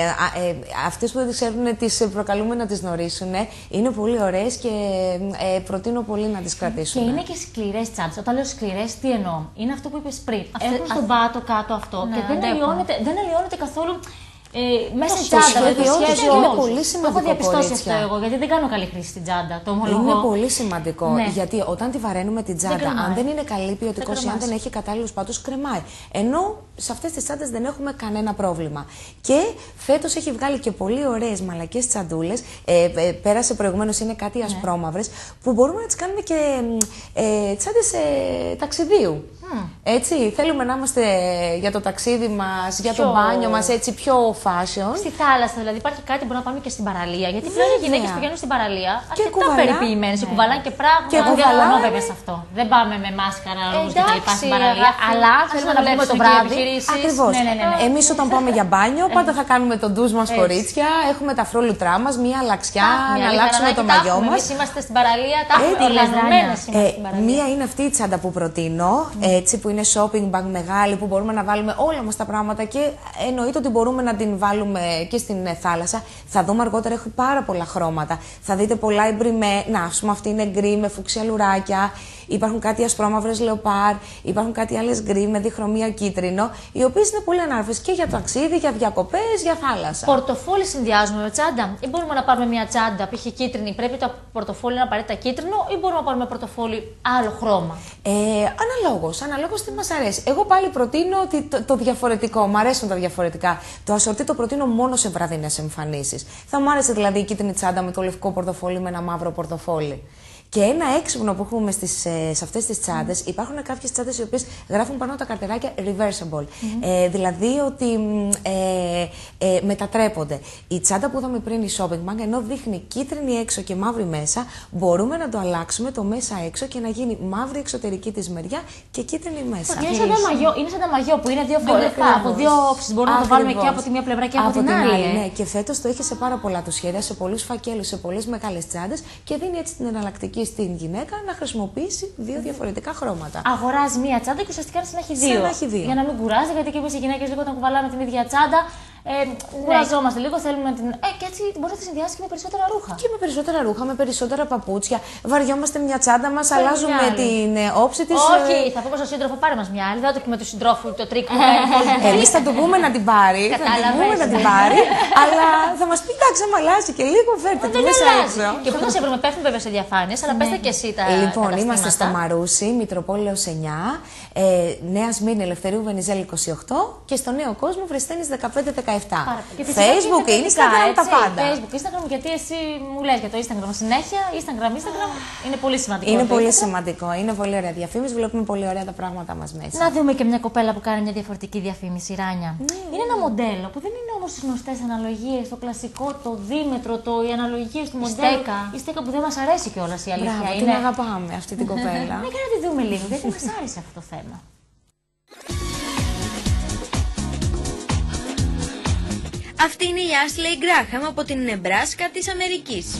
G: ε, αυτές που δεν τις ξέρουν, τις προκαλούμε να τις γνωρίσουν. Είναι πολύ ωραίες και ε, προτείνω πολύ να τις κρατήσουν.
A: Και είναι και σκληρές τσάντες. Όταν λέω σκληρές, τι εννοώ? Είναι αυτό που είπες πριν. Έχουν στον πάτο κάτω αυτό ναι, και δεν αλλοιώνεται, δεν αλλοιώνεται καθόλου ε, μέσα στην τσάντα.
G: Δηλαδή, το σχέδιο είναι πολύ σημαντικό.
A: Το έχω διαπιστώσει αυτό εγώ, γιατί δεν κάνω καλή χρήση στην τσάντα. Το ομολογώ.
G: Είναι πολύ σημαντικό. Ναι. Γιατί όταν τη βαραίνουμε την τσάντα,
A: δεν
G: αν δεν είναι καλή ποιοτικός ή αν δεν έχει κατάλληλους πάτους, κρεμάει. Ενώ σε αυτές τις τσάντες δεν έχουμε κανένα πρόβλημα. Και φέτος έχει βγάλει και πολύ ωραίες μαλακές τσαντούλες. Ε, ε, πέρασε προηγουμένως, είναι κάτι ασπρόμαυρες, που μπορούμε να τις κάνουμε και ε, τσάντες ε, ταξιδίου. Mm. Έτσι, θέλουμε να είμαστε για το ταξίδι μας, για πιο... το μπάνιο μας, έτσι πιο fashion.
B: Στη θάλασσα, δηλαδή, υπάρχει κάτι που μπορούμε να πάμε και στην παραλία. Γιατί πλέον οι γυναίκες πηγαίνουν στην παραλία αρκετά κουβαλά... περιποιημένες, ναι. κουβαλάνε και πράγματα.
A: Και κουβαλάνε βέβαια σε αυτό. Δεν πάμε με μάσκαρα, ρούχους και τα λοιπά στην παραλία. Αλλά θέλουμε να βγούμε το βράδυ.
G: Ακριβώς. Ναι, ναι, ναι, ναι. Εμείς όταν πάμε για μπάνιο, πάντα θα κάνουμε τον ντουζ μας κορίτσια, έχουμε τα φρόλουτρά μας, μία αλλαξιά, να αλλάξουμε το μαγιό μας.
B: Εμείς είμαστε στην παραλία, τα έχουμε οργανωμένες.
G: Μία είναι αυτή η τσάντα που προτείνω. Έτσι, που είναι shopping bag μεγάλη, που μπορούμε να βάλουμε όλα μας τα πράγματα και εννοείται ότι μπορούμε να την βάλουμε και στην θάλασσα. Θα δούμε αργότερα, έχει πάρα πολλά χρώματα. Θα δείτε πολλά εμπριμέ. Να, ας πούμε, αυτή είναι γκρι με φουξιά λουράκια. Υπάρχουν κάτι ασπρόμαυρες λεοπάρ. Υπάρχουν κάτι άλλες γκρι με διχρωμία κίτρινο. Οι οποίες είναι πολύ ανάρφες και για ταξίδι, για διακοπές, για θάλασσα.
B: Πορτοφόλι συνδυάζουμε με τσάντα. Ή μπορούμε να πάρουμε μια τσάντα, π.χ. κίτρινη, πρέπει το πορτοφόλι να είναι απαραίτητα κίτρινο, ή μπορούμε να πάρουμε πορτοφόλι άλλο χρώμα?
G: Ε, αναλόγως, αναλόγως τι μας αρέσει. Εγώ πάλι προτείνω ότι το, το διαφορετικό. Μου αρέσουν τα διαφορετικά. Το ασορτί το προτείνω μόνο σε βραδινές εμφανίσεις. Θα μου άρεσε δηλαδή η κίτρινη τσάντα με το λευκό πορτοφόλι με ένα μαύρο πορτοφόλι. Και ένα έξυπνο που έχουμε στις, σε αυτές τις τσάντες, mm. υπάρχουν κάποιες τσάντες οι οποίες γράφουν πάνω τα καρτεράκια reversible. Mm. Ε, δηλαδή ότι ε, ε, μετατρέπονται. Η τσάντα που είδαμε πριν, η shopping bag, ενώ δείχνει κίτρινη έξω και μαύρη μέσα, μπορούμε να το αλλάξουμε το μέσα έξω και να γίνει μαύρη εξωτερική της μεριά και κίτρινη μέσα.
A: Είναι σαν τα μαγιό, είναι σαν τα μαγιό που είναι δύο φορές. Από δύο όψεις. Μπορούμε να το βάλουμε και από τη μία πλευρά και από, από την άλλη. άλλη.
G: Ναι, και φέτος το είχε σε πάρα πολλά του σχέδια, σε πολλούς φακέλους, σε πολλές μεγάλες τσάντες και δίνει έτσι την εναλλακτική στην γυναίκα να χρησιμοποιήσει δύο διαφορετικά χρώματα.
A: Αγοράζει μία τσάντα και ουσιαστικά να έχει δύο.
G: Να έχει δύο.
A: Για να μην κουράζει, γιατί και εμείς οι γυναίκες λίγο όταν κουβαλάμε την ίδια τσάντα, ε, κουραζόμαστε λίγο, θέλουμε να την. Ε, και έτσι μπορεί να τη συνδυάσει και με περισσότερα ρούχα.
G: Και με περισσότερα ρούχα, με περισσότερα παπούτσια. Βαριόμαστε μια τσάντα μας, αλλάζουμε την όψη της.
B: Όχι, ε... θα πω στον σύντροφο, πάρε μας μια άλλη. Δεν θα το πούμε με του συντρόφου το τρίκ που κάνει.
G: Εμείς θα του πούμε να την πάρει. Θα του πούμε να την πάρει, αλλά θα μας πει εντάξει, άμα αλλάζει και λίγο, φέρτε την μέσα έξω.
B: Και πού θα σε βρούμε, πέφτουν βέβαια σε διαφάνειες, αλλά πέστε και εσύ τα.
G: Λοιπόν, είμαστε στο Μαρούσι, Μητροπόλεως εννιά, Νέα Σμύρνη, Ελευθερίου Βενιζέλη είκοσι οκτώ και στο Νέο Κόσμο, Βρυστένης δεκαπέντε δεκατρία. δεκαεπτά.
A: Facebook,
G: Instagram, τα πάντα.
A: Facebook, Instagram, γιατί εσύ μου λες για το Instagram συνέχεια. Instagram, Instagram είναι πολύ σημαντικό.
G: Είναι πολύ σημαντικό. Είναι πολύ ωραία διαφήμιση. Βλέπουμε πολύ ωραία τα πράγματα μας μέσα.
A: Να δούμε και μια κοπέλα που κάνει μια διαφορετική διαφήμιση, Ράνια. Mm. Είναι ένα μοντέλο που δεν είναι όμως τις γνωστές αναλογίες, το κλασικό, το δίμετρο, το, οι αναλογίες του μοντέλου. Η στέκα. Η στέκα που δεν μας αρέσει κιόλας η αλήθεια.
G: Μπράβο,
A: είναι.
G: Την αγαπάμε αυτή την κοπέλα.
A: Ναι, και να τη δούμε λίγο, γιατί μας άρεσε αυτό το θέμα.
D: Αυτή είναι η Ashley Graham από την Νεμπράσκα της Αμερικής.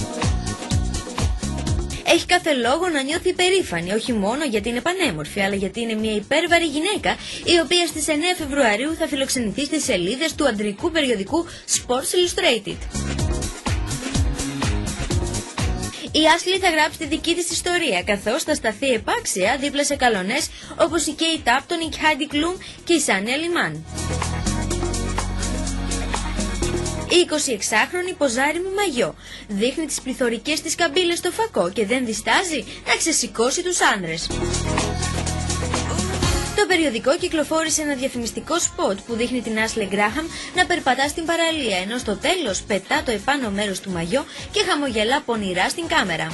D: Έχει κάθε λόγο να νιώθει υπερήφανη, όχι μόνο γιατί είναι πανέμορφη, αλλά γιατί είναι μια υπέρβαρη γυναίκα, η οποία στις εννέα Φεβρουαρίου θα φιλοξενηθεί στις σελίδες του αντρικού περιοδικού Sports Illustrated. Η Ashley θα γράψει τη δική της ιστορία, καθώς θα σταθεί επάξια δίπλα σε καλονές όπως η Kate Upton, η Heidi Klum και η Sania Liman. Η εικοσιεξάχρονη ποζάρι με μαγιό, δείχνει τις πληθωρικές της καμπύλες στο φακό και δεν διστάζει να ξεσηκώσει τους άνδρες. Το περιοδικό κυκλοφόρησε ένα διαφημιστικό σποτ που δείχνει την Ashley Graham να περπατά στην παραλία, ενώ στο τέλος πετά το επάνω μέρος του μαγιό και χαμογελά πονηρά στην κάμερα.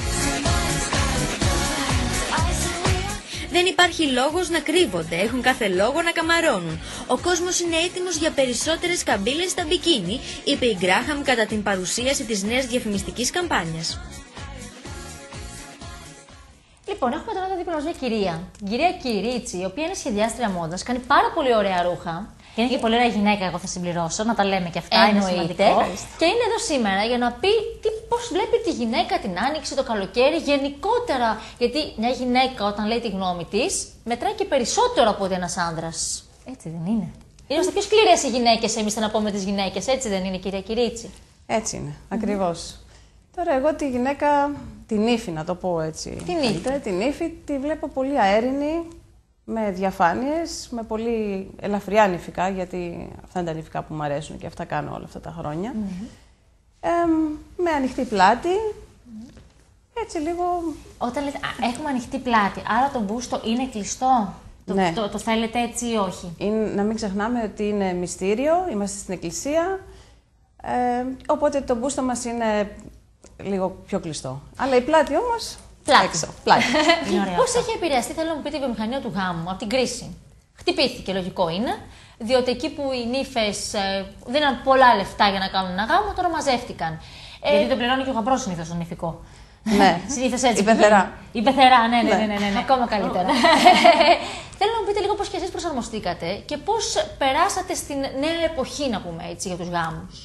D: Δεν υπάρχει λόγος να κρύβονται, έχουν κάθε λόγο να καμαρώνουν. Ο κόσμος είναι έτοιμος για περισσότερες καμπύλες στα μπικίνι, είπε η Γκράχαμ κατά την παρουσίαση της νέας διαφημιστικής καμπάνιας.
B: Λοιπόν, έχουμε τώρα δίπλα μας μια κυρία, την κυρία Κυρίτσι, η οποία είναι σχεδιάστρια μόδας, κάνει πάρα πολύ ωραία ρούχα.
A: Και είναι και πολύ ωραία γυναίκα, εγώ θα συμπληρώσω, να τα λέμε και αυτά,
B: Εννοείται.
A: είναι σημαντικό.
B: Και είναι εδώ σήμερα για να πει τι, πώς βλέπει τη γυναίκα την άνοιξη, το καλοκαίρι, γενικότερα. Γιατί μια γυναίκα όταν λέει τη γνώμη της, μετράει και περισσότερο από ότι ένας άνδρας.
A: Έτσι δεν είναι.
B: Είμαστε πιο σκληρές οι γυναίκες, εμείς να πούμε τις γυναίκες, έτσι δεν είναι, κυρία Κυρίτσι?
F: Έτσι είναι, ακριβώς. Τώρα εγώ τη γυναίκα, την ύφη να το πω έτσι.
B: Την ύφη.
F: Την ύφη τη βλέπω πολύ αέρινη, με διαφάνειες, με πολύ ελαφριά νηφικά, γιατί αυτά είναι τα νηφικά που μου αρέσουν και αυτά κάνω όλα αυτά τα χρόνια. Mm-hmm. ε, με ανοιχτή πλάτη, mm-hmm. έτσι λίγο...
A: Όταν λέτε, α, έχουμε ανοιχτή πλάτη, άρα το μπούστο είναι κλειστό, το,
F: ναι.
A: το, το, το θέλετε έτσι ή όχι?
F: Είναι, να μην ξεχνάμε ότι είναι μυστήριο, είμαστε στην εκκλησία, ε, οπότε το μπούστο μας είναι λίγο πιο κλειστό. Αλλά η πλάτη όμως...
B: Πλάτη.
F: Έξω, πλάτη.
B: Πώς έχει επηρεαστεί, θέλω να μου πείτε, η βιομηχανία του γάμου από την κρίση? Χτυπήθηκε, λογικό είναι, διότι εκεί που οι νύφες ε, δίναν πολλά λεφτά για να κάνουν ένα γάμο, τώρα μαζεύτηκαν.
A: Γιατί ε, δεν πληρώνει και ο γαμπρός συνήθως τον νηφικό.
F: Ναι.
A: Συνήθως έτσι.
F: Η πεθερά.
A: Η πεθερά, ναι, ναι, ναι, ναι, ναι, ναι.
B: Ακόμα καλύτερα. Θέλω να μου πείτε λίγο πώς και εσείς προσαρμοστήκατε και πώς περάσατε στην νέα εποχή, να πούμε έτσι, για τους γάμους.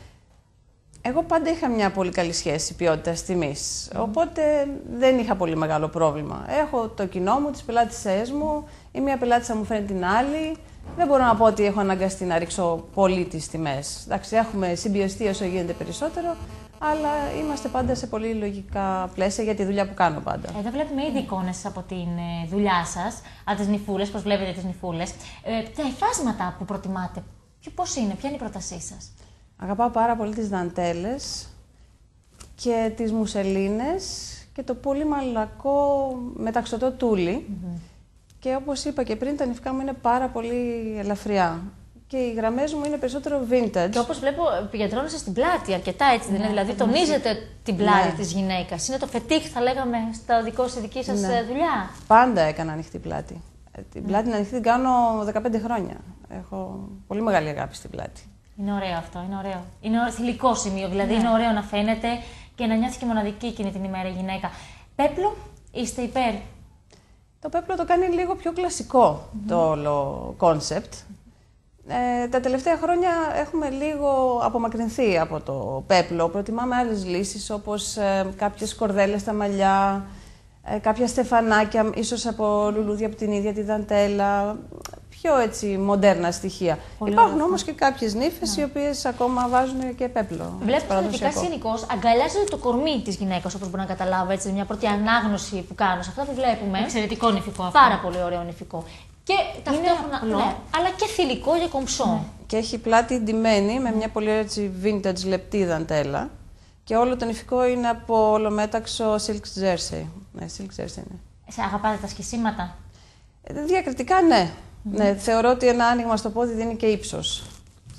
F: Εγώ πάντα είχα μια πολύ καλή σχέση ποιότητας-τιμής, mm. οπότε δεν είχα πολύ μεγάλο πρόβλημα. Έχω το κοινό μου, τις πελάτησές μου, η μία πελάτησα μου φέρνει την άλλη. Δεν μπορώ να πω ότι έχω αναγκαστεί να ρίξω πολύ τις τιμές. Εντάξει, έχουμε συμπιεστεί όσο γίνεται περισσότερο, αλλά είμαστε πάντα σε πολύ λογικά πλαίσια για τη δουλειά που κάνω πάντα.
A: Εδώ βλέπουμε ήδη εικόνες από τη δουλειά σας, από τις νηφούλες, πώς βλέπετε τις νηφούλες. Ε, τα υφάσματα που προτιμάτε, πώς είναι, ποια είναι η πρότασή σας?
F: Αγαπάω πάρα πολύ τις δαντέλες και τις μουσελίνες και το πολύ μαλακό μεταξωτό τούλι. Mm-hmm. Και όπως είπα και πριν, τα νηφικά μου είναι πάρα πολύ ελαφριά. Και οι γραμμές μου είναι περισσότερο vintage.
B: Και όπως βλέπω, επικεντρώνεσαι στην πλάτη αρκετά, έτσι δεν είναι? Δηλαδή, τονίζετε την πλάτη ναι. της γυναίκας. Είναι το φετίχ, θα λέγαμε, στα δικό, στη δική σας ναι. δουλειά.
F: Πάντα έκανα ανοιχτή πλάτη. Την πλάτη mm. ανοιχτή την κάνω δεκαπέντε χρόνια. Έχω πολύ μεγάλη αγάπη στην πλάτη.
A: Είναι ωραίο αυτό, είναι ωραίο. Είναι ωραίο, θηλυκό σημείο, δηλαδή ναι. είναι ωραίο να φαίνεται και να νιώθει και μοναδική εκείνη την ημέρα η γυναίκα. Πέπλο, είστε υπέρ?
F: Το πέπλο το κάνει λίγο πιο κλασικό mm-hmm. το όλο κόνσεπτ. Ε, τα τελευταία χρόνια έχουμε λίγο απομακρυνθεί από το πέπλο. Προτιμάμε άλλες λύσεις όπως ε, κάποιες κορδέλες στα μαλλιά, ε, κάποια στεφανάκια, ίσως από λουλούδια από την ίδια τη δαντέλα. Πιο έτσι μοντέρνα στοιχεία. Πολύ Υπάρχουν όμως και κάποιες νύφες ναι. οι οποίες ακόμα βάζουν και πέπλο.
B: Βλέπετε ότι ειδικά γενικώς αγκαλιάζεται το κορμί της γυναίκας, όπως μπορώ να καταλάβω, έτσι, μια πρώτη ανάγνωση που κάνω σε αυτά που βλέπουμε.
A: Εξαιρετικό νηφικό αυτό.
B: Πάρα πολύ ωραίο νηφικό. Και ταυτόχρονα, ναι, αλλά και θηλυκό για κομψό.
F: Ναι. Και έχει πλάτη ντυμένη με μια πολύ έτσι vintage λεπτή δαντέλα. Και όλο το νηφικό είναι από ολομέταξο silk jersey. Ναι, silk jersey είναι.
A: Σε αγαπάτε τα σκισίματα?
F: Διακριτικά ναι. Mm-hmm. Ναι, θεωρώ ότι ένα άνοιγμα στο πόδι δίνει και ύψος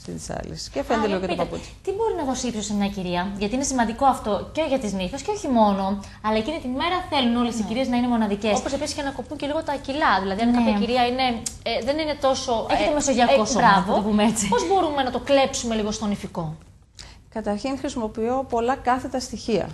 H: της άλλης. Και φαίνεται λίγο και το παπούτσι.
B: Τι μπορεί να δώσει ύψος σε μια κυρία, γιατί είναι σημαντικό αυτό και για τις νύφες και όχι μόνο, αλλά εκείνη τη μέρα θέλουν όλες οι κυρίες να είναι μοναδικές. Όπως επίσης και να κοπούν και λίγο τα κιλά. Δηλαδή, αν
A: Ναι.
B: κάποια κυρία είναι, ε, δεν είναι τόσο.
A: Έχει το
B: ε,
A: μεσογειακό
B: ε,
A: σώμα,
B: μπράβο.
A: να το πούμε έτσι.
B: Πώς μπορούμε να το κλέψουμε λίγο στο νηφικό?
H: Καταρχήν χρησιμοποιώ πολλά κάθετα στοιχεία.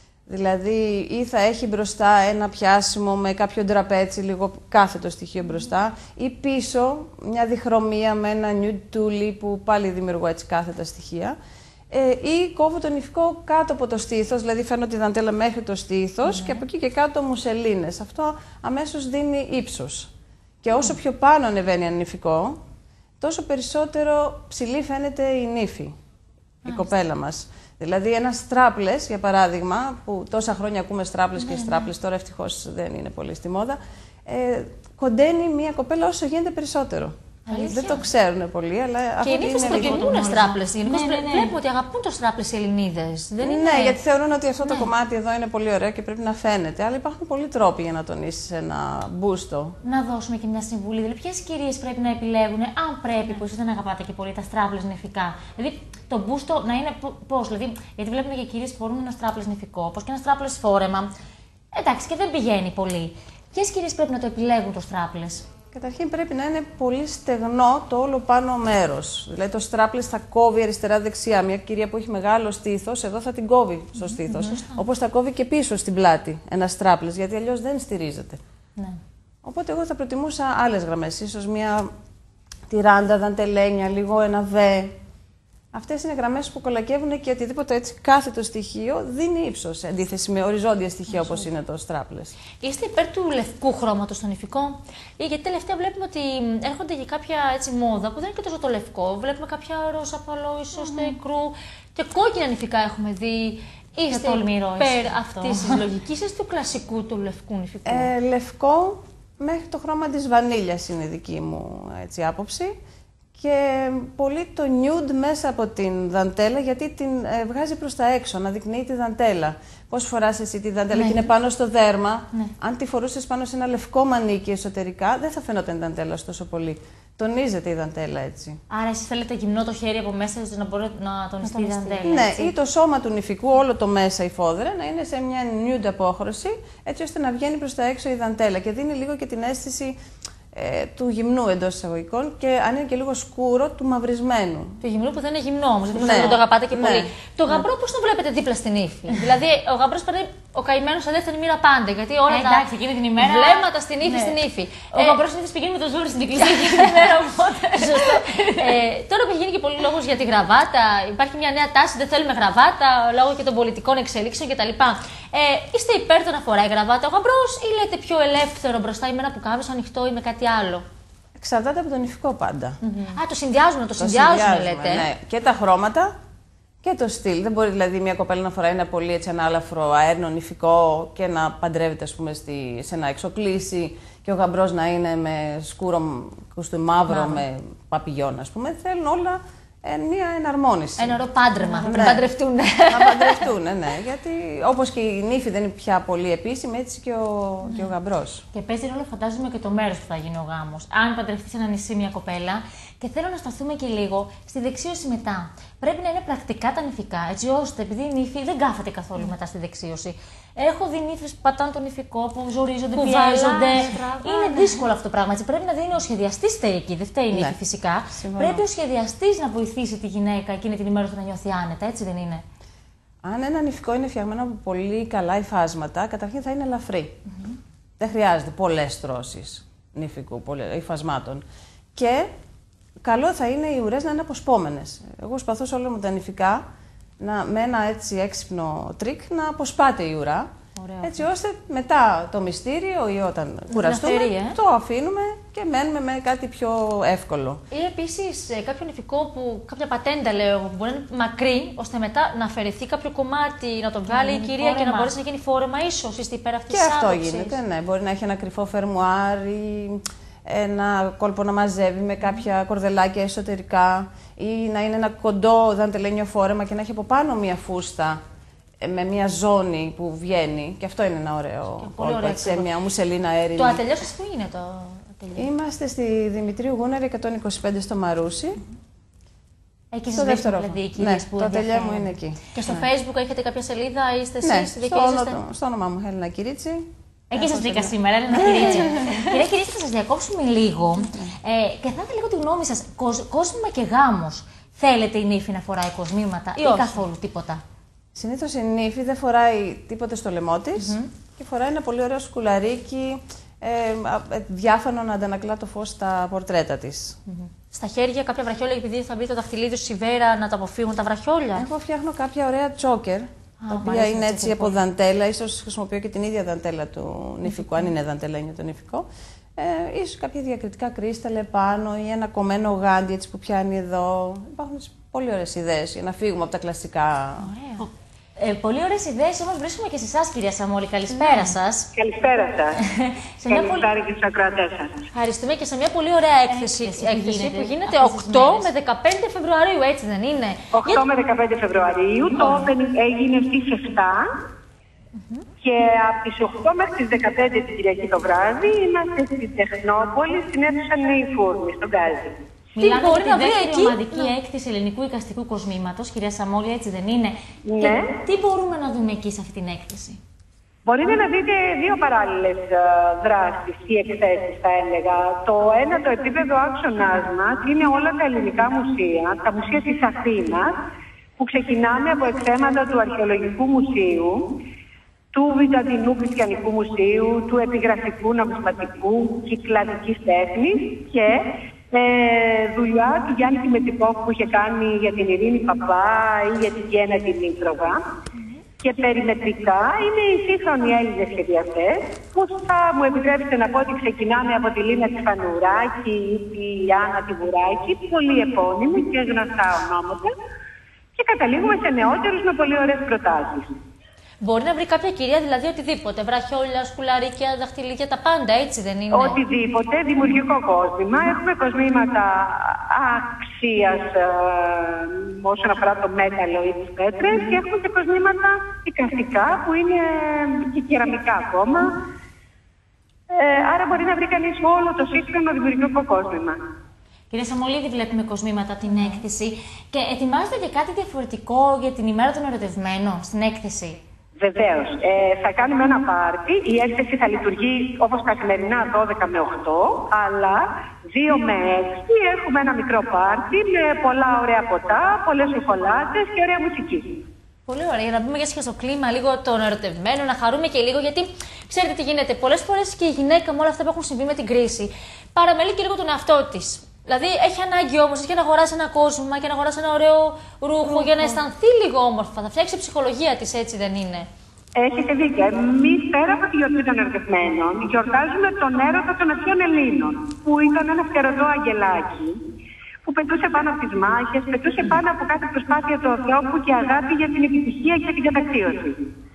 H: Δηλαδή ή θα έχει μπροστά ένα πιάσιμο με κάποιο τραπέτσι, λίγο κάθετο στοιχείο μπροστά, ή πίσω μια διχρωμία με ένα nude tulle που πάλι δημιουργώ έτσι κάθετα στοιχεία. Ε, ή κόβω το νηφικό κάτω από το στήθος, δηλαδή φέρνω τη δαντέλα μέχρι το στήθος και από εκεί και κάτω μουσελίνες. Αυτό αμέσως δίνει ύψος. Και όσο πιο πάνω ανεβαίνει ένα νηφικό, τόσο περισσότερο ψηλή φαίνεται η νύφη, η κοπέλα μας. Δηλαδή ένα στράπλες, για παράδειγμα, που τόσα χρόνια ακούμε στράπλες και στράπλες, τώρα ευτυχώς δεν είναι πολύ στη μόδα, ε, κοντένει μια κοπέλα όσο γίνεται περισσότερο.
B: Αλήθεια.
H: Δεν το ξέρουν πολύ, αλλά
B: Και οι νύφες προτιμούν στράπλες. Γενικώς
A: Ναι, ναι, ναι.
B: βλέπουμε ότι αγαπούν το στράπλες οι Ελληνίδες. Δεν είναι...
H: Ναι, γιατί θεωρούν ότι αυτό το κομμάτι εδώ είναι πολύ ωραίο και πρέπει να φαίνεται. Αλλά υπάρχουν πολλοί τρόποι για να τονίσεις ένα μπούστο.
A: Να δώσουμε και μια συμβουλή. Δηλαδή, ποιες κυρίες πρέπει να επιλέγουν, αν πρέπει, που εσείς δεν αγαπάτε και πολύ τα στράπλες νηφικά. Δηλαδή, το μπούστο να είναι πώς. Δηλαδή, γιατί βλέπουμε και κυρίες που φορούν ένα στράπλες νηφικό, όπως και ένα στράπλες φόρεμα. Εντάξει, και δεν πηγαίνει πολύ. Ποιες κυρίες πρέπει να το επιλέγουν το στράπλες?
H: Καταρχήν πρέπει να είναι πολύ στεγνό το όλο πάνω μέρος. Δηλαδή το στράπλες θα κόβει αριστερά-δεξιά. Μια κυρία που έχει μεγάλο στήθος, εδώ θα την κόβει στο στήθος. Mm-hmm. Όπως θα κόβει και πίσω στην πλάτη ένα στράπλες, γιατί αλλιώς δεν στηρίζεται.
A: Ναι.
H: Οπότε εγώ θα προτιμούσα άλλες γραμμές. Ίσως μια τυράντα, δαντελένια, λίγο ένα βε. Αυτές είναι γραμμές που κολακεύουν και οτιδήποτε έτσι κάθετο στοιχείο δίνει ύψος, σε αντίθεση με οριζόντια στοιχεία όπως είναι το στράπλες.
B: Είστε υπέρ του λευκού χρώματος στο νηφικό? Ή γιατί τελευταία βλέπουμε ότι έρχονται και κάποια έτσι μόδα που δεν είναι και τόσο το λευκό. Βλέπουμε κάποια ροζ απαλό, ίσως mm. νεκρού και κόκκινα νηφικά έχουμε δει. Είστε υπέρ αυτής της λογικής ή του κλασικού του λευκού νηφικού?
H: Ε, λευκό μέχρι το χρώμα της βανίλιας είναι δική μου έτσι, άποψη. Και πολύ το nude μέσα από την δαντέλα, γιατί την ε, βγάζει προς τα έξω, αναδεικνύει τη δαντέλα. Πώς φοράς εσύ τη δαντέλα
A: Ναι.
H: και είναι πάνω στο δέρμα.
A: Ναι.
H: Αν τη φορούσες πάνω σε ένα λευκό μανίκι εσωτερικά, δεν θα φαινόταν η δαντέλα τόσο πολύ. Τονίζεται η δαντέλα έτσι.
A: Άρα, εσείς θέλετε γυμνό το χέρι από μέσα, ώστε να μπορεί να τονιστεί η δαντέλα.
H: Ναι,
A: έτσι.
H: ή το σώμα του νηφικού, όλο το μέσα η φόδρα, να είναι σε μια nude απόχρωση, έτσι ώστε να βγαίνει προς τα έξω η δαντέλα και δίνει λίγο και την αίσθηση ε, του γυμνού εντός εισαγωγικών και αν είναι και λίγο σκούρο, του μαυρισμένου.
B: Το γυμνό που δεν είναι γυμνό όμως, γιατί
H: Ναι.
B: δεν το αγαπάτε και
H: Ναι.
B: πολύ. Το γαμπρό πώς το βλέπετε δίπλα στην ύφη? Δηλαδή, ο γαμπρός παίρνει ο καημένος σε δεύτερη μοίρα πάντα. Γιατί όλα
A: Ε,
B: τα
A: εντάξει, εκείνη την ημέρα-
B: βλέμματα στην ύφη,
A: Ναι.
B: στην ύφη.
A: Ο γαμπρός συνήθως πηγαίνει με το ζούρι στην εκκλησία εκείνη την ημέρα, οπότε.
B: Σωστό. ε, τώρα που έχει γίνει και πολύ λόγος για τη γραβάτα, υπάρχει μια νέα τάση, δεν θέλουμε γραβάτα, λόγω και των πολιτικών εξελίξεων κτλ. Ε, είστε υπέρ το να φοράει γραβάτα ο γαμπρός ή λέτε πιο ελεύθερο μπροστά ή με ένα πουκάμισο ανοιχτό ή με κάτι άλλο?
H: Εξαρτάται από το νηφικό πάντα.
B: Α, το συνδυάζουμε, το,
H: Το
B: συνδυάζουμε,
H: συνδυάζουμε,
B: λέτε.
H: ναι. Και τα χρώματα και το στυλ. Δεν μπορεί δηλαδή μια κοπέλα να φοράει ένα πολύ έτσι ανάλαφρο αέρνο νηφικό και να παντρεύεται ας πούμε, στη, σε ένα εξοκλήσι και ο γαμπρός να είναι με σκούρο κουστούμι μαύρο, με παπηγιόν ας πούμε. Θέλουν όλα ε, μια εναρμόνιση.
B: Ένα ωραίο πάντρεμα.
H: Ναι.
B: Να παντρευτούν.
H: Να παντρευτούν, ναι. Γιατί όπως και η νύφη δεν είναι πια πολύ επίσημη, έτσι και ο, και ο γαμπρός.
A: Και παίζει ρόλο, φαντάζομαι, και το μέρος που θα γίνει ο γάμος. Αν παντρευτεί σε ένα νησί μια κοπέλα, και θέλω να σταθούμε και λίγο στη δεξίωση μετά. Πρέπει να είναι πρακτικά τα νηφικά, έτσι ώστε, επειδή η νύφη δεν κάθεται καθόλου μετά στη δεξίωση. Έχω δει νύφες που πατάνε το νηφικό, που ζορίζονται,
B: Που
A: πιέζονται.
B: βαλάνε, τραβάνε.
A: Είναι δύσκολο αυτό το πράγμα. Έτσι. Πρέπει να δίνει ο σχεδιαστής φταίει εκεί, δεν φταίει η νύφη
H: Ναι.
A: φυσικά.
H: Συμφωνώ.
A: Πρέπει ο σχεδιαστής να βοηθήσει τη γυναίκα εκείνη την ημέρα που να νιώθει άνετα, έτσι δεν είναι?
H: Αν ένα νηφικό είναι φτιαγμένο από πολύ καλά υφάσματα, καταρχήν θα είναι ελαφρύ. Mm-hmm. Δεν χρειάζεται πολλές στρώσεις νηφικού, πολλές, υφασμάτων. Και καλό θα είναι οι ουρές να είναι αποσπόμενες. Εγώ προσπαθώ σε όλα μου τα νηφικά να, με ένα έτσι έξυπνο τρίκ να αποσπάται η ουρά.
A: Ωραία.
H: Έτσι ώστε μετά το μυστήριο ή όταν κουραστούμε,
B: αφαιρεί, ε.
H: το αφήνουμε και μένουμε με κάτι πιο εύκολο.
B: Ή επίσης ε, κάποιο νηφικό που, κάποια πατέντα λέω εγώ, που μπορεί να είναι μακρύ, ώστε μετά να αφαιρεθεί κάποιο κομμάτι, να το βγάλει η κυρία και να
A: φόρεμα.
B: μπορέσει να γίνει φόρεμα, ίσως είστε υπέρ αυτής
H: Και
B: της
H: αυτό
B: άποψης?
H: γίνεται, ναι. Μπορεί να έχει ένα κρυφό φερμουάρ ή ένα κόλπο να μαζεύει με κάποια κορδελάκια εσωτερικά ή να είναι ένα κοντό δαντελένιο φόρεμα και να έχει από πάνω μία φούστα ε, με μία ζώνη που βγαίνει. Και αυτό είναι ένα ωραίο κόλπο,
A: ωραίο
H: έτσι, σε
A: ακριβώς.
H: μία μουσελίνα αέρινη.
B: Το ατελειό σας πού είναι το ατελειό?
H: Είμαστε στη Δημητρίου Γούναρη εκατόν είκοσι πέντε στο Μαρούσι.
B: Εκεί
H: στο δεύτερο.
B: Δηλαδή, οι
H: ναι,
B: που
H: το ατελιέ μου είναι εκεί.
B: Και στο
H: ναι.
B: Facebook έχετε κάποια σελίδα, είστε εσείς,
H: ναι,
B: στο,
H: όνομα, στο όνομά μου, Έλληνα Κυρίτσι.
A: Εκεί σας βρήκα σήμερα, Έλληνα Κυρίτσι. Κυρία Κυρίτσι, θα σας διακόψουμε λίγο ε, και θα ήθελα λίγο τη γνώμη σας. Κόσμημα και γάμος. Θέλετε η νύφη να φοράει κοσμήματα ή, ή καθόλου τίποτα?
H: Συνήθως η νύφη δεν φοράει τίποτα στο λαιμό της mm-hmm. και φοράει ένα πολύ ωραίο σκουλαρίκι ε, διάφανο να αντανακλά το φως στα πορτρέτα της.
B: Mm-hmm. Στα χέρια κάποια βραχιόλια, επειδή θα μπει το δαχτυλίδι στη σιβέρα, να τα αποφύγουν τα βραχιόλια.
H: Εγώ φτιάχνω κάποια ωραία τσόκερ, τα οποία είναι έτσι από δαντέλα. Ίσως χρησιμοποιώ και την ίδια δαντέλα του νηφικού, mm-hmm. αν είναι δαντέλα, είναι το νηφικό. Ε, ίσως κάποια διακριτικά κρίσταλα πάνω ή ένα κομμένο γάντι έτσι που πιάνει εδώ. Υπάρχουν πολύ ωραίες ιδέες για να φύγουμε από τα κλασικά.
A: Ωραία. Ε, πολύ ωραίες ιδέες, όμως βρίσκουμε και σε εσάς, κυρία Σαμόλη. Καλησπέρα σας.
I: Καλησπέρα σας. Καλησπέρα
A: πολύ...
I: και στους ακροατές σας.
B: Ευχαριστούμε και σε μια πολύ ωραία έκθεση, έκθεση, έκθεση που γίνεται οκτώ με δεκαπέντε Φεβρουαρίου, έτσι δεν είναι?
I: οκτώ με δεκαπέντε Φεβρουαρίου, το opening έγινε στις επτά. Mm-hmm. Και από τις οκτώ μέχρι τις δεκαπέντε την Κυριακή το βράδυ είμαστε στην Τεχνόπολη, στην αίθουσα Νέη Φούρνη, στον Γκάζι.
A: Μιλάμε για τη δεύτερη ομαδική ναι. έκθεση ελληνικού εικαστικού κοσμήματος, κυρία Σαμόλη, έτσι δεν είναι?
I: Ναι.
A: Και τι μπορούμε να δούμε εκεί σε αυτή την έκθεση?
I: Μπορείτε να δείτε δύο παράλληλες δράσεις ή εκθέσεις, θα έλεγα. Το ένα, το επίπεδο άξονας μας, είναι όλα τα ελληνικά μουσεία, τα μουσεία της Αθήνας, που ξεκινάμε από εκθέματα του Αρχαιολογικού Μουσείου, του Βυζαντινού Χριστιανικού Μουσείου, του Επιγραφικού Νομισματικού, Κυκλαδικής Τέχνης και ε, δουλειά του Γιάννη Τιμετικόφ που είχε κάνει για την Ειρήνη Παπά ή για την Γέννα την Μήτροβα. Mm-hmm. Και περιμετρικά είναι οι σύγχρονοι Έλληνες σχεδιαστές, που θα μου επιτρέψετε να πω ότι ξεκινάμε από τη Λίνα της Φανουράκη ή τη Λιάννα τη Βουράκη, πολύ επώνυμοι και γνωστά ονόματα, και καταλήγουμε σε νεότερους με πολύ ωραίες προτάσεις.
B: Μπορεί να βρει κάποια κυρία δηλαδή οτιδήποτε, βραχιόλια, σκουλαρίκια, δαχτυλίδια, τα πάντα, έτσι δεν είναι?
I: Οτιδήποτε, δημιουργικό κόσμημα. Έχουμε κοσμήματα αξίας ε, όσον αφορά το μέταλλο ή τις πέτρες και έχουμε και κοσμήματα εικαστικά που είναι και κεραμικά ακόμα. Ε, άρα μπορεί να βρει κανείς όλο το σύγχρονο δημιουργικό κόσμημα.
A: Κυρία Σαμόλη, βλέπουμε κοσμήματα από την έκθεση και ετοιμάζετε και κάτι διαφορετικό για την ημέρα των ερωτευμένων στην έκθεση?
I: Βεβαίως. Ε, θα κάνουμε ένα πάρτι. Η έκθεση θα λειτουργεί όπως καθημερινά δώδεκα με οκτώ, αλλά δύο με έξι έχουμε ένα μικρό πάρτι με πολλά ωραία ποτά, πολλές σοκολάτες και ωραία μουσική.
B: Πολύ ωραία. Για να μπούμε και στο κλίμα λίγο των ερωτευμένων, να χαρούμε και λίγο, γιατί ξέρετε τι γίνεται. Πολλές φορές και η γυναίκα με όλα αυτά που έχουν συμβεί με την κρίση παραμελεί και λίγο τον εαυτό της. Δηλαδή έχει ανάγκη όμως για να αγοράσει ένα κόσμημα και να αγοράσει ένα ωραίο ρούχο, για να αισθανθεί λίγο όμορφα. Θα φτιάξει η ψυχολογία της, έτσι δεν είναι?
I: Έχετε δίκιο. Εμείς πέρα από τη γιορτή των ερωτευμένων, γιορτάζουμε τον έρωτα των αρχαίων Ελλήνων, που ήταν ένα φτερωτό αγγελάκι, που πετούσε πάνω από τις μάχες, πετούσε πάνω από κάθε προσπάθεια του ανθρώπου και αγάπη για την επιτυχία και την καταξίωση.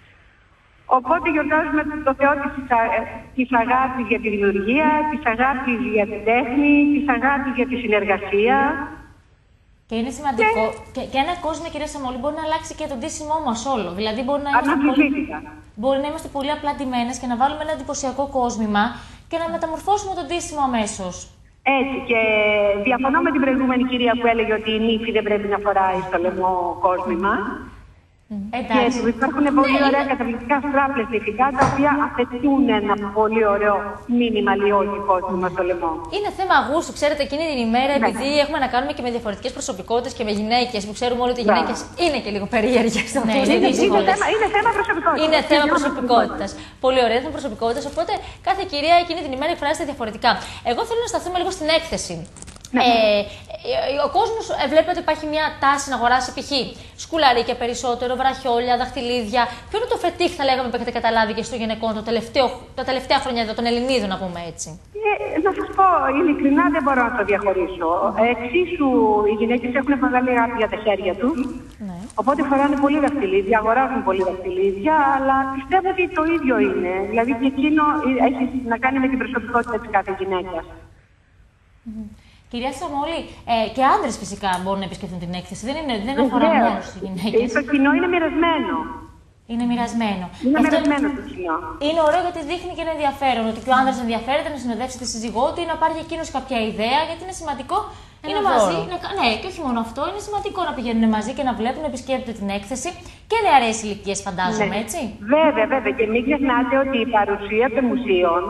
I: Οπότε γιορτάζουμε το Θεό της, της αγάπης για τη δημιουργία, της αγάπης για την τέχνη, της αγάπης για τη συνεργασία.
A: Και είναι σημαντικό. Και, και, και ένα κόσμο, κυρία Σαμόλη, μπορεί να αλλάξει και το ντύσιμό μας όλο. Δηλαδή, μπορεί να είμαστε, πολύ, μπορεί να είμαστε πολύ απλά ντυμένες και να βάλουμε ένα εντυπωσιακό κόσμημα και να μεταμορφώσουμε το ντύσιμο αμέσως.
I: Έτσι. Και διαφωνώ με την προηγούμενη κυρία που έλεγε ότι η νύφη δεν πρέπει να φοράει στο λαιμό κόσμημα.
A: Εντάξει.
I: Και υπάρχουν πολύ ναι, ωραία είναι... καταπληκτικά στράπλες νηφικά, τα οποία αφαιτούν ένα πολύ ωραίο μήνυμα λιώσει κόσμο στο λαιμό.
B: Είναι θέμα γούστου, ξέρετε, εκείνη την ημέρα, ναι. επειδή έχουμε να κάνουμε και με διαφορετικές προσωπικότητες και με γυναίκες, που ξέρουμε όλοι ότι οι γυναίκες είναι και λίγο περίεργες.
I: Ναι, είναι, είναι, είναι, θέμα, είναι θέμα προσωπικότητας.
B: Είναι θέμα προσωπικότητας. Πολύ ωραία, θέμα προσωπικότητας. Οπότε κάθε κυρία εκείνη την ημέρα εκφράζεται διαφορετικά. Εγώ θέλω να σταθούμε λίγο στην έκθεση. Ναι. Ε, ο κόσμος ε, βλέπετε ότι υπάρχει μια τάση να αγοράσει π.χ. σκουλαρίκια περισσότερο, βραχιόλια, δαχτυλίδια. Ποιο είναι το φετίχ, θα λέγαμε, που έχετε καταλάβει και στο γυναικών το τελευταίο, τα τελευταία χρόνια εδώ, των Ελληνίδων, να πούμε έτσι?
I: Ε, να σας πω, ειλικρινά δεν μπορώ να το διαχωρίσω. Εξίσου οι γυναίκες έχουν μεγάλη αγάπη για τα χέρια τους. Ναι. Οπότε φοράνε πολύ δαχτυλίδια, αγοράζουν πολύ δαχτυλίδια, αλλά πιστεύω ότι το ίδιο είναι. Δηλαδή και εκείνο έχει να κάνει με την προσωπικότητα της κάθε γυναίκας.
A: Mm-hmm. Κυρία Σαμόλη, ε, και άντρες φυσικά μπορούν να επισκεφθούν την έκθεση. Δεν, είναι, δεν αφορά μόνο στις γυναίκες.
I: Το κοινό είναι μοιρασμένο.
A: Είναι μοιρασμένο.
I: Είναι
A: Αυτό
I: μοιρασμένο το κοινό.
A: είναι ωραίο γιατί δείχνει και ένα ενδιαφέρον. Ότι και ο άνδρας ενδιαφέρεται να συνοδεύσει τη σύζυγό του ή να πάρει εκείνο κάποια ιδέα, γιατί είναι σημαντικό. Είναι μαζί. Να, ναι, και όχι μόνο αυτό. Είναι σημαντικό να πηγαίνουν μαζί και να βλέπουν, να επισκέπτονται την έκθεση και νεαρές ηλικίες, φαντάζομαι,
I: Ναι.
A: έτσι.
I: Βέβαια, βέβαια. Και μην ξεχνάτε ότι η παρουσία των μουσείων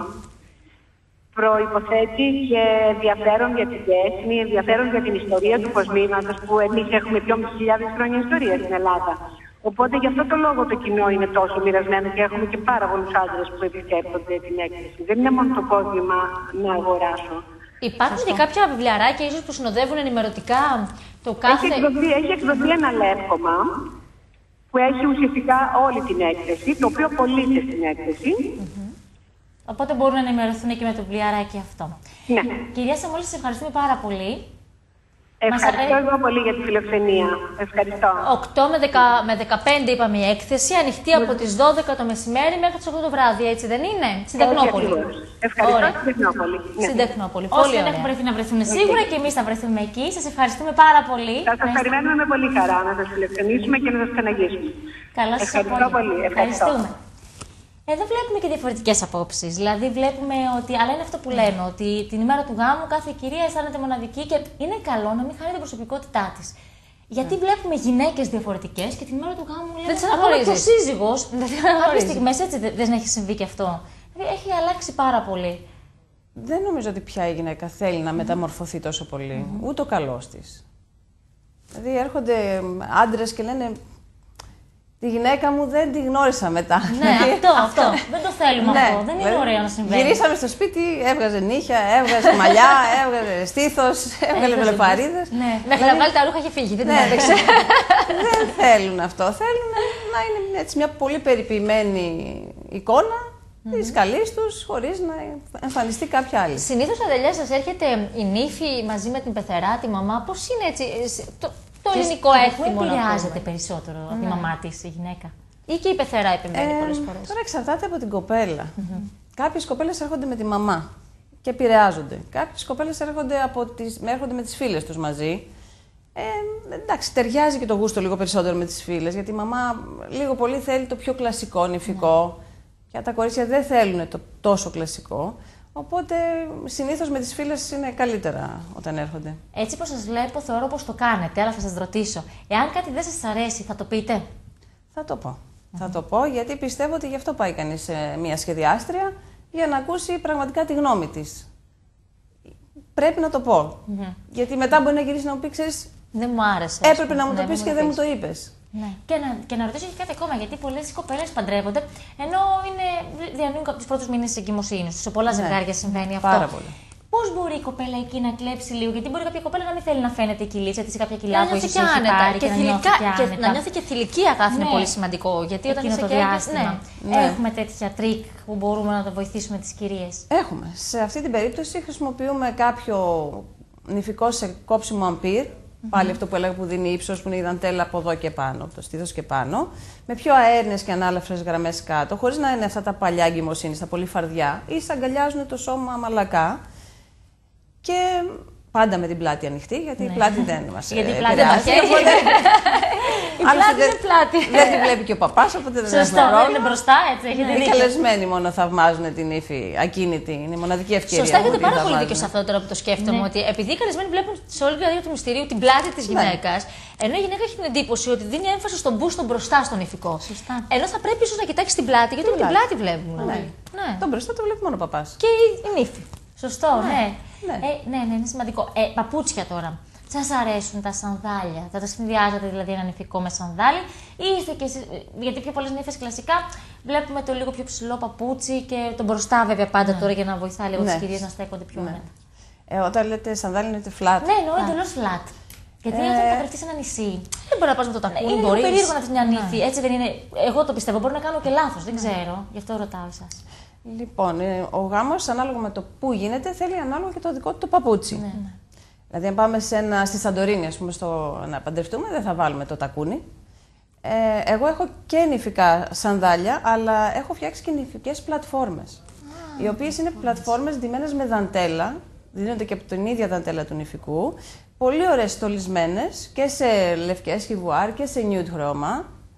I: προϋποθέτει και ενδιαφέρον για την τέχνη, ενδιαφέρον για την ιστορία του κοσμήματος, που εμείς έχουμε δυόμισι χιλιάδες χρόνια ιστορία στην Ελλάδα. Οπότε γι' αυτό το λόγο το κοινό είναι τόσο μοιρασμένο και έχουμε και πάρα πολλούς άντρες που επισκέπτονται την έκθεση. Δεν είναι μόνο το κόστημα να αγοράσω.
B: Υπάρχουν και κάποια βιβλιαράκια ίσως που συνοδεύουν ενημερωτικά το κάθε...
I: Έχει εκδοθεί, έχει εκδοθεί ένα λεύκομα που έχει ουσιαστικά όλη την έκθεση, το οποίο πωλείται στην έκθεση.
A: Mm-hmm. Οπότε μπορούν να ενημερωθούν και με το βιβλιαράκι αυτό.
I: Ναι.
A: Κυρία Σαμόλη, σας ευχαριστούμε πάρα πολύ.
I: Ευχαριστώ εγώ πολύ για τη φιλοξενία. Ευχαριστώ.
B: οκτώ με δεκαπέντε είπαμε η έκθεση, ανοιχτή από τις δώδεκα το μεσημέρι μέχρι τις οκτώ το βράδυ, έτσι δεν είναι? Στην Τεχνόπολη.
I: Ευχαριστώ, στην Τεχνόπολη. Ναι.
B: Στην Τεχνόπολη.
A: Όσοι δεν έχουν βρεθεί να βρεθούν σίγουρα και εμείς θα βρεθούμε εκεί. Σας ευχαριστούμε πάρα πολύ.
I: Θα σας περιμένουμε με πολύ χαρά να σας φιλοξενήσουμε και να σας ξαναγήσουμε.
A: Καλά σας
I: Ευχαριστώ πολύ. Ευχαριστώ.
A: Ευχαριστούμε. Εδώ βλέπουμε και διαφορετικές απόψεις. Δηλαδή, βλέπουμε ότι. Αλλά είναι αυτό που λένε, ότι την ημέρα του γάμου κάθε κυρία αισθάνεται μοναδική και είναι καλό να μην χάνει την προσωπικότητά της. Γιατί βλέπουμε γυναίκες διαφορετικές και την ημέρα του γάμου λένε.
B: Δεν τις
A: ακόμα και ο
B: αναγνωρίζεις.
A: σύζυγος.
B: Δεν τις
A: Κάποιες
B: αναγνωρίζεις.
A: στιγμές έτσι δεν δεν έχει συμβεί και αυτό. Δηλαδή, έχει αλλάξει πάρα πολύ.
H: Δεν νομίζω ότι πια η γυναίκα θέλει να μεταμορφωθεί τόσο πολύ. Mm-hmm. Ούτε ο καλός της. Δηλαδή έρχονται άντρες και λένε τη γυναίκα μου δεν τη γνώρισα μετά.
A: Ναι, αυτό, αυτό. Δεν το θέλουμε
H: Ναι,
A: αυτό. Δεν είναι
H: δηλαδή,
A: ωραίο να συμβαίνει.
H: Γυρίσαμε στο σπίτι, έβγαζε νύχια, έβγαζε μαλλιά, έβγαζε στήθος, έβγαλε βλεφαρίδες.
A: Ναι.
B: Μέχρι να βάλει τα ρούχα και φύγει, δεν την
H: Ναι.
B: άντεξε.
H: Δεν θέλουν αυτό. Θέλουν να είναι έτσι μια πολύ περιποιημένη εικόνα της καλής τους, χωρίς να εμφανιστεί κάποια άλλη.
B: Συνήθως στα τελεία σας έρχεται η νύφη μαζί με την πεθερά, τη μαμά. Πώς είναι έτσι, το, το ελληνικό έθιμο
A: Πού
B: να
A: επηρεάζεται
B: πούμε.
A: περισσότερο από τη μαμά της η γυναίκα?
B: Ή και η πεθερά επεμβαίνει
H: Ε,
B: πολλές φορές.
H: Τώρα εξαρτάται από την κοπέλα. Κάποιες κοπέλες έρχονται με τη μαμά και επηρεάζονται. Κάποιες κοπέλες έρχονται, από τις, έρχονται με τις φίλες τους μαζί. Ε, εντάξει, ταιριάζει και το γούστο λίγο περισσότερο με τις φίλες, γιατί η μαμά λίγο πολύ θέλει το πιο κλασικό, νηφικό. Και τα κορίτσια δεν θέλουν το τόσο κλασικό. Οπότε συνήθως με τις φίλες είναι καλύτερα όταν έρχονται.
A: Έτσι πως σας βλέπω, θεωρώ πως το κάνετε, αλλά θα σας ρωτήσω. Εάν κάτι δεν σας αρέσει, θα το πείτε?
H: Θα το πω. Θα το πω γιατί πιστεύω ότι γι' αυτό πάει κανείς σε μια σχεδιάστρια, για να ακούσει πραγματικά τη γνώμη της. Πρέπει να το πω. Γιατί μετά μπορεί να γυρίσει να μου πει, ξέρεις,
B: Δεν μου άρεσε. ας
H: έπρεπε
B: πούμε.
H: να μου το
B: Ναι,
H: πεις
B: μου
H: και δεν μου το είπες.
A: Ναι. Και, να, και να ρωτήσω και κάτι ακόμα, γιατί πολλές κοπέλες παντρεύονται, ενώ είναι, διανύουν από τους πρώτους μήνες της εγκυμοσύνης τους. Σε πολλά
H: Ναι.
A: ζευγάρια συμβαίνει αυτό.
H: Πάρα πολύ.
A: Πώς μπορεί η κοπέλα εκεί να κλέψει λίγο, γιατί μπορεί κάποια κοπέλα να μην θέλει να φαίνεται η κοιλίτσα της ή κάποια
B: Να
A: κιλά που
B: νιώθει
A: ίσως
B: και
A: έχει
B: άνετα.
A: πάρει
B: Και,
A: και, να νιώθει
B: θηλυκά,
A: και
B: και
A: άνετα.
B: να νιώθει και θηλυκή αγάπη είναι
A: Ναι.
B: πολύ σημαντικό. Γιατί όταν
A: Εκείνο
B: είσαι
A: το
B: και
A: διάστημα.
B: ναι.
H: Ναι.
A: Έχουμε τέτοια τρίκ που μπορούμε να το βοηθήσουμε τις κυρίες.
H: Έχουμε. Σε αυτή την περίπτωση χρησιμοποιούμε κάποιο νηφικό σε κόψιμο αμπύρ. Πάλι αυτό που έλεγα που δίνει ύψος, που είναι η δαντέλα από εδώ και πάνω, από το στήθος και πάνω. Με πιο αέρινες και ανάλαφρες γραμμές κάτω, χωρίς να είναι αυτά τα παλιά εγκυμοσύνης, τα πολύ φαρδιά. Ή αγκαλιάζουν το σώμα μαλακά. Και πάντα με την πλάτη ανοιχτή, γιατί η πλάτη δεν μας
A: Γιατί η
H: ε,
A: πλάτη δεν
H: επηρεάζει.
A: μας έχει.
H: Οπότε,
B: Η
H: άλλωστε,
B: πλάτη
H: δεν-
B: είναι πλάτη.
H: Δεν την βλέπει και ο παπάς, οπότε δεν
A: Σωστό,
H: έχουμε
A: δεν
H: πρόβλημα.
A: είναι μπροστά, έτσι, έχετε
H: Οι
A: δίκιο.
H: καλεσμένοι μόνο θαυμάζουν την ύφη ακίνητη. Είναι η μοναδική ευκαιρία.
B: Σωστά,
H: που
B: έχετε
H: την
B: πάρα πολύ
H: θαυμάζουν.
B: δίκιο σε αυτό τώρα που το σκέφτομαι.
A: Ναι.
B: Ότι επειδή οι καλεσμένοι βλέπουν σε όλη τη διάρκεια του μυστηρίου την πλάτη τη
H: Ναι.
B: γυναίκα, ενώ η γυναίκα έχει την εντύπωση ότι δίνει έμφαση στον μπούστο μπροστά στον ηφικό.
A: Σωστά.
B: Ενώ θα πρέπει ίσω να κοιτάξει την πλάτη, γιατί την πλάτη βλέπουμε.
H: Ναι.
B: Ναι.
H: Τον μπροστά το βλέπει μόνο ο παπάς.
B: Και η, η νύφη.
A: Σωστό, ναι.
H: Ναι.
A: Ε, ναι, ναι, είναι σημαντικό. Ε, παπούτσια τώρα. Σας αρέσουν τα σανδάλια? Θα τα συνδυάζετε δηλαδή ένα νηφικό με σανδάλι, ή είστε και εσείς, γιατί πιο πολλές νύφες κλασικά βλέπουμε το λίγο πιο ψηλό παπούτσι και τον μπροστά βέβαια πάντα τώρα για να βοηθάει λίγο
H: Ναι.
A: τις κυρίες να στέκονται πιο
H: Ναι.
A: άνετα.
H: Ε, όταν λέτε σανδάλι είναι flat.
A: Ναι, εννοώ εντελώς flat. Γιατί
H: Ε,
A: όταν παντρευτείς σε ένα νησί,
B: Δεν μπορεί να πα με το τακούνι,
A: είναι λίγο
B: μπορεί.
A: περίεργο να δεις μια νύφη, έτσι δεν είναι? Εγώ το πιστεύω, μπορεί να κάνω και λάθος, δεν ξέρω, γι' αυτό ρωτάω εσάς.
H: Λοιπόν, ε, ο γάμος ανάλογα με το που γίνεται θέλει ανάλογα και το δικό του το παπούτσι.
A: Ναι.
H: Δηλαδή, αν πάμε σε ένα, στη Σαντορίνη, ας πούμε, στο, να παντρευτούμε, δεν θα βάλουμε το τακούνι. Ε, εγώ έχω και νηφικά σανδάλια, αλλά έχω φτιάξει και νηφικές πλατφόρμες. Οι οποίες είναι πλατφόρμες ντυμένες με δαντέλα, δίνονται και από την ίδια δαντέλα του νηφικού. Πολύ ωραίες στολισμένες και σε λευκές χιβουάρ και σε nude χρώμα.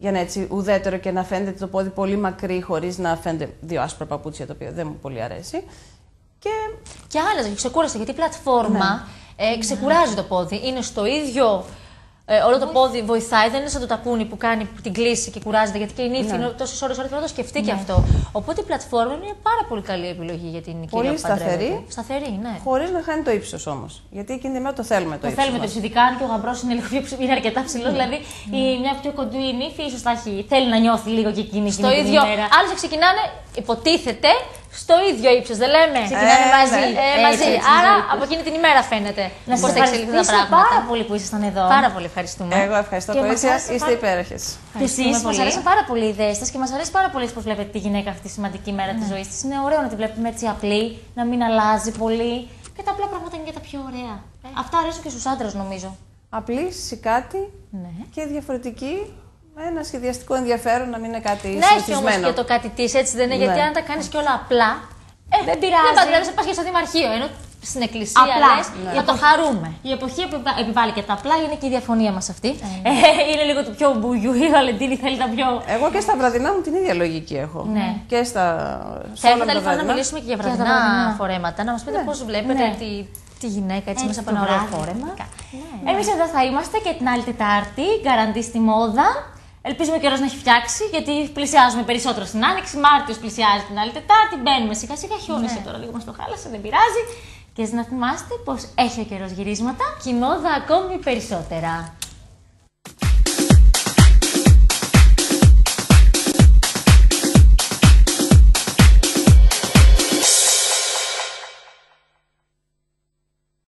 H: για να έτσι ουδέτερο και να φαίνεται το πόδι πολύ μακρύ, χωρίς να φαίνεται δύο άσπρα παπούτσια, το οποίο δεν μου πολύ αρέσει. Και,
B: και άλλαζε, ξεκούρασε, γιατί η πλατφόρμα ναι. ε, ξεκουράζει ναι. το πόδι. Είναι στο ίδιο. Ε, όλο το πόδι βοηθάει, δεν είναι σαν το τακούνι που κάνει την κλίση και κουράζεται, γιατί και η νύφη είναι τόσες ώρες, ώρες, να το σκεφτεί ναι. και αυτό. Οπότε η πλατφόρμα είναι πάρα πολύ καλή επιλογή για την κυρία
H: πολύ σταθερή.
B: Σταθερή, ναι.
H: Χωρίς να χάνει το ύψος όμως. Γιατί εκείνη την μέρα το θέλουμε το, το ύψος.
A: Το θέλουμε το ύψος, ειδικά αν και ο γαμπρός είναι, είναι αρκετά ψηλό. Mm. Δηλαδή mm. η, μια πιο κοντή νύφη ίσως θέλει να νιώθει λίγο και εκείνη
B: στο την ίδιο. Άλλοι ξεκινάνε, υποτίθεται, στο ίδιο ύψος, δεν λέμε. Ξεκινάνε ε, μαζί. Ε, ε, μαζί. Έτσι, Άρα έτσι, από εκείνη την ημέρα φαίνεται
A: να σας ευχαριστήσω πάρα πολύ που ήσασταν εδώ.
B: Πάρα πολύ ευχαριστούμε.
H: Εγώ ευχαριστώ, κορίτσια. Είστε πάρα... υπέροχες.
A: Και εσείς μας αρέσουν πάρα πολύ οι ιδέες σας και μας αρέσει πάρα πολύ πώς βλέπετε τη γυναίκα αυτή τη σημαντική μέρα ναι. της ζωής της. Είναι ωραίο να τη βλέπουμε έτσι απλή, να μην αλλάζει πολύ. Και τα απλά πράγματα είναι και τα πιο ωραία. Ε. Αυτά αρέσουν και στους άντρες, νομίζω.
H: Απλή, σηκάτη ναι. και διαφορετική. Με ένα σχεδιαστικό ενδιαφέρον, να μην είναι κάτι
B: ναι, συνηθισμένο. Ναι, έχει όμως και το κάτι της, έτσι δεν είναι, ναι. γιατί αν τα κάνεις και όλα απλά, ε, δεν πειράζει. Δεν παντρεύεσαι, πας και στο δημαρχείο, ενώ στην εκκλησία απλά, λες, ναι. θα το χαρούμε.
A: Η εποχή που επιβάλλει και τα απλά είναι και η διαφωνία μας αυτή. Ε, ε, είναι λίγο το πιο μπουγιού, η Βαλεντίνη θέλει τα πιο...
H: Εγώ και στα βραδινά μου την ίδια λογική έχω.
B: Ναι.
H: Και στα...
B: Θα ήθελα λοιπόν να μιλήσουμε και για βραδινά, για βραδινά φορέματα, να μας πείτε ναι. πώς βλέπετε ναι. τη, τη γυναίκα έτσι, έτσι μέσα από ένα ωραίο φόρεμα.
A: Ναι. Εμείς εδώ θα είμαστε και την άλλη Τετάρτη, γκαραντί στη μόδα. Ελπίζουμε ο καιρός να έχει φτιάξει, γιατί πλησιάζουμε περισσότερο στην Άνοιξη. Μάρτιος πλησιάζει την άλλη Τετάρτη. Μπαίνουμε σιγά σιγά. Χιόνισε ναι. τώρα, λίγο μας το χάλασε, δεν πειράζει. Και να θυμάστε πως έχει ο καιρός γυρίσματα
B: και η μόδα ακόμη περισσότερα.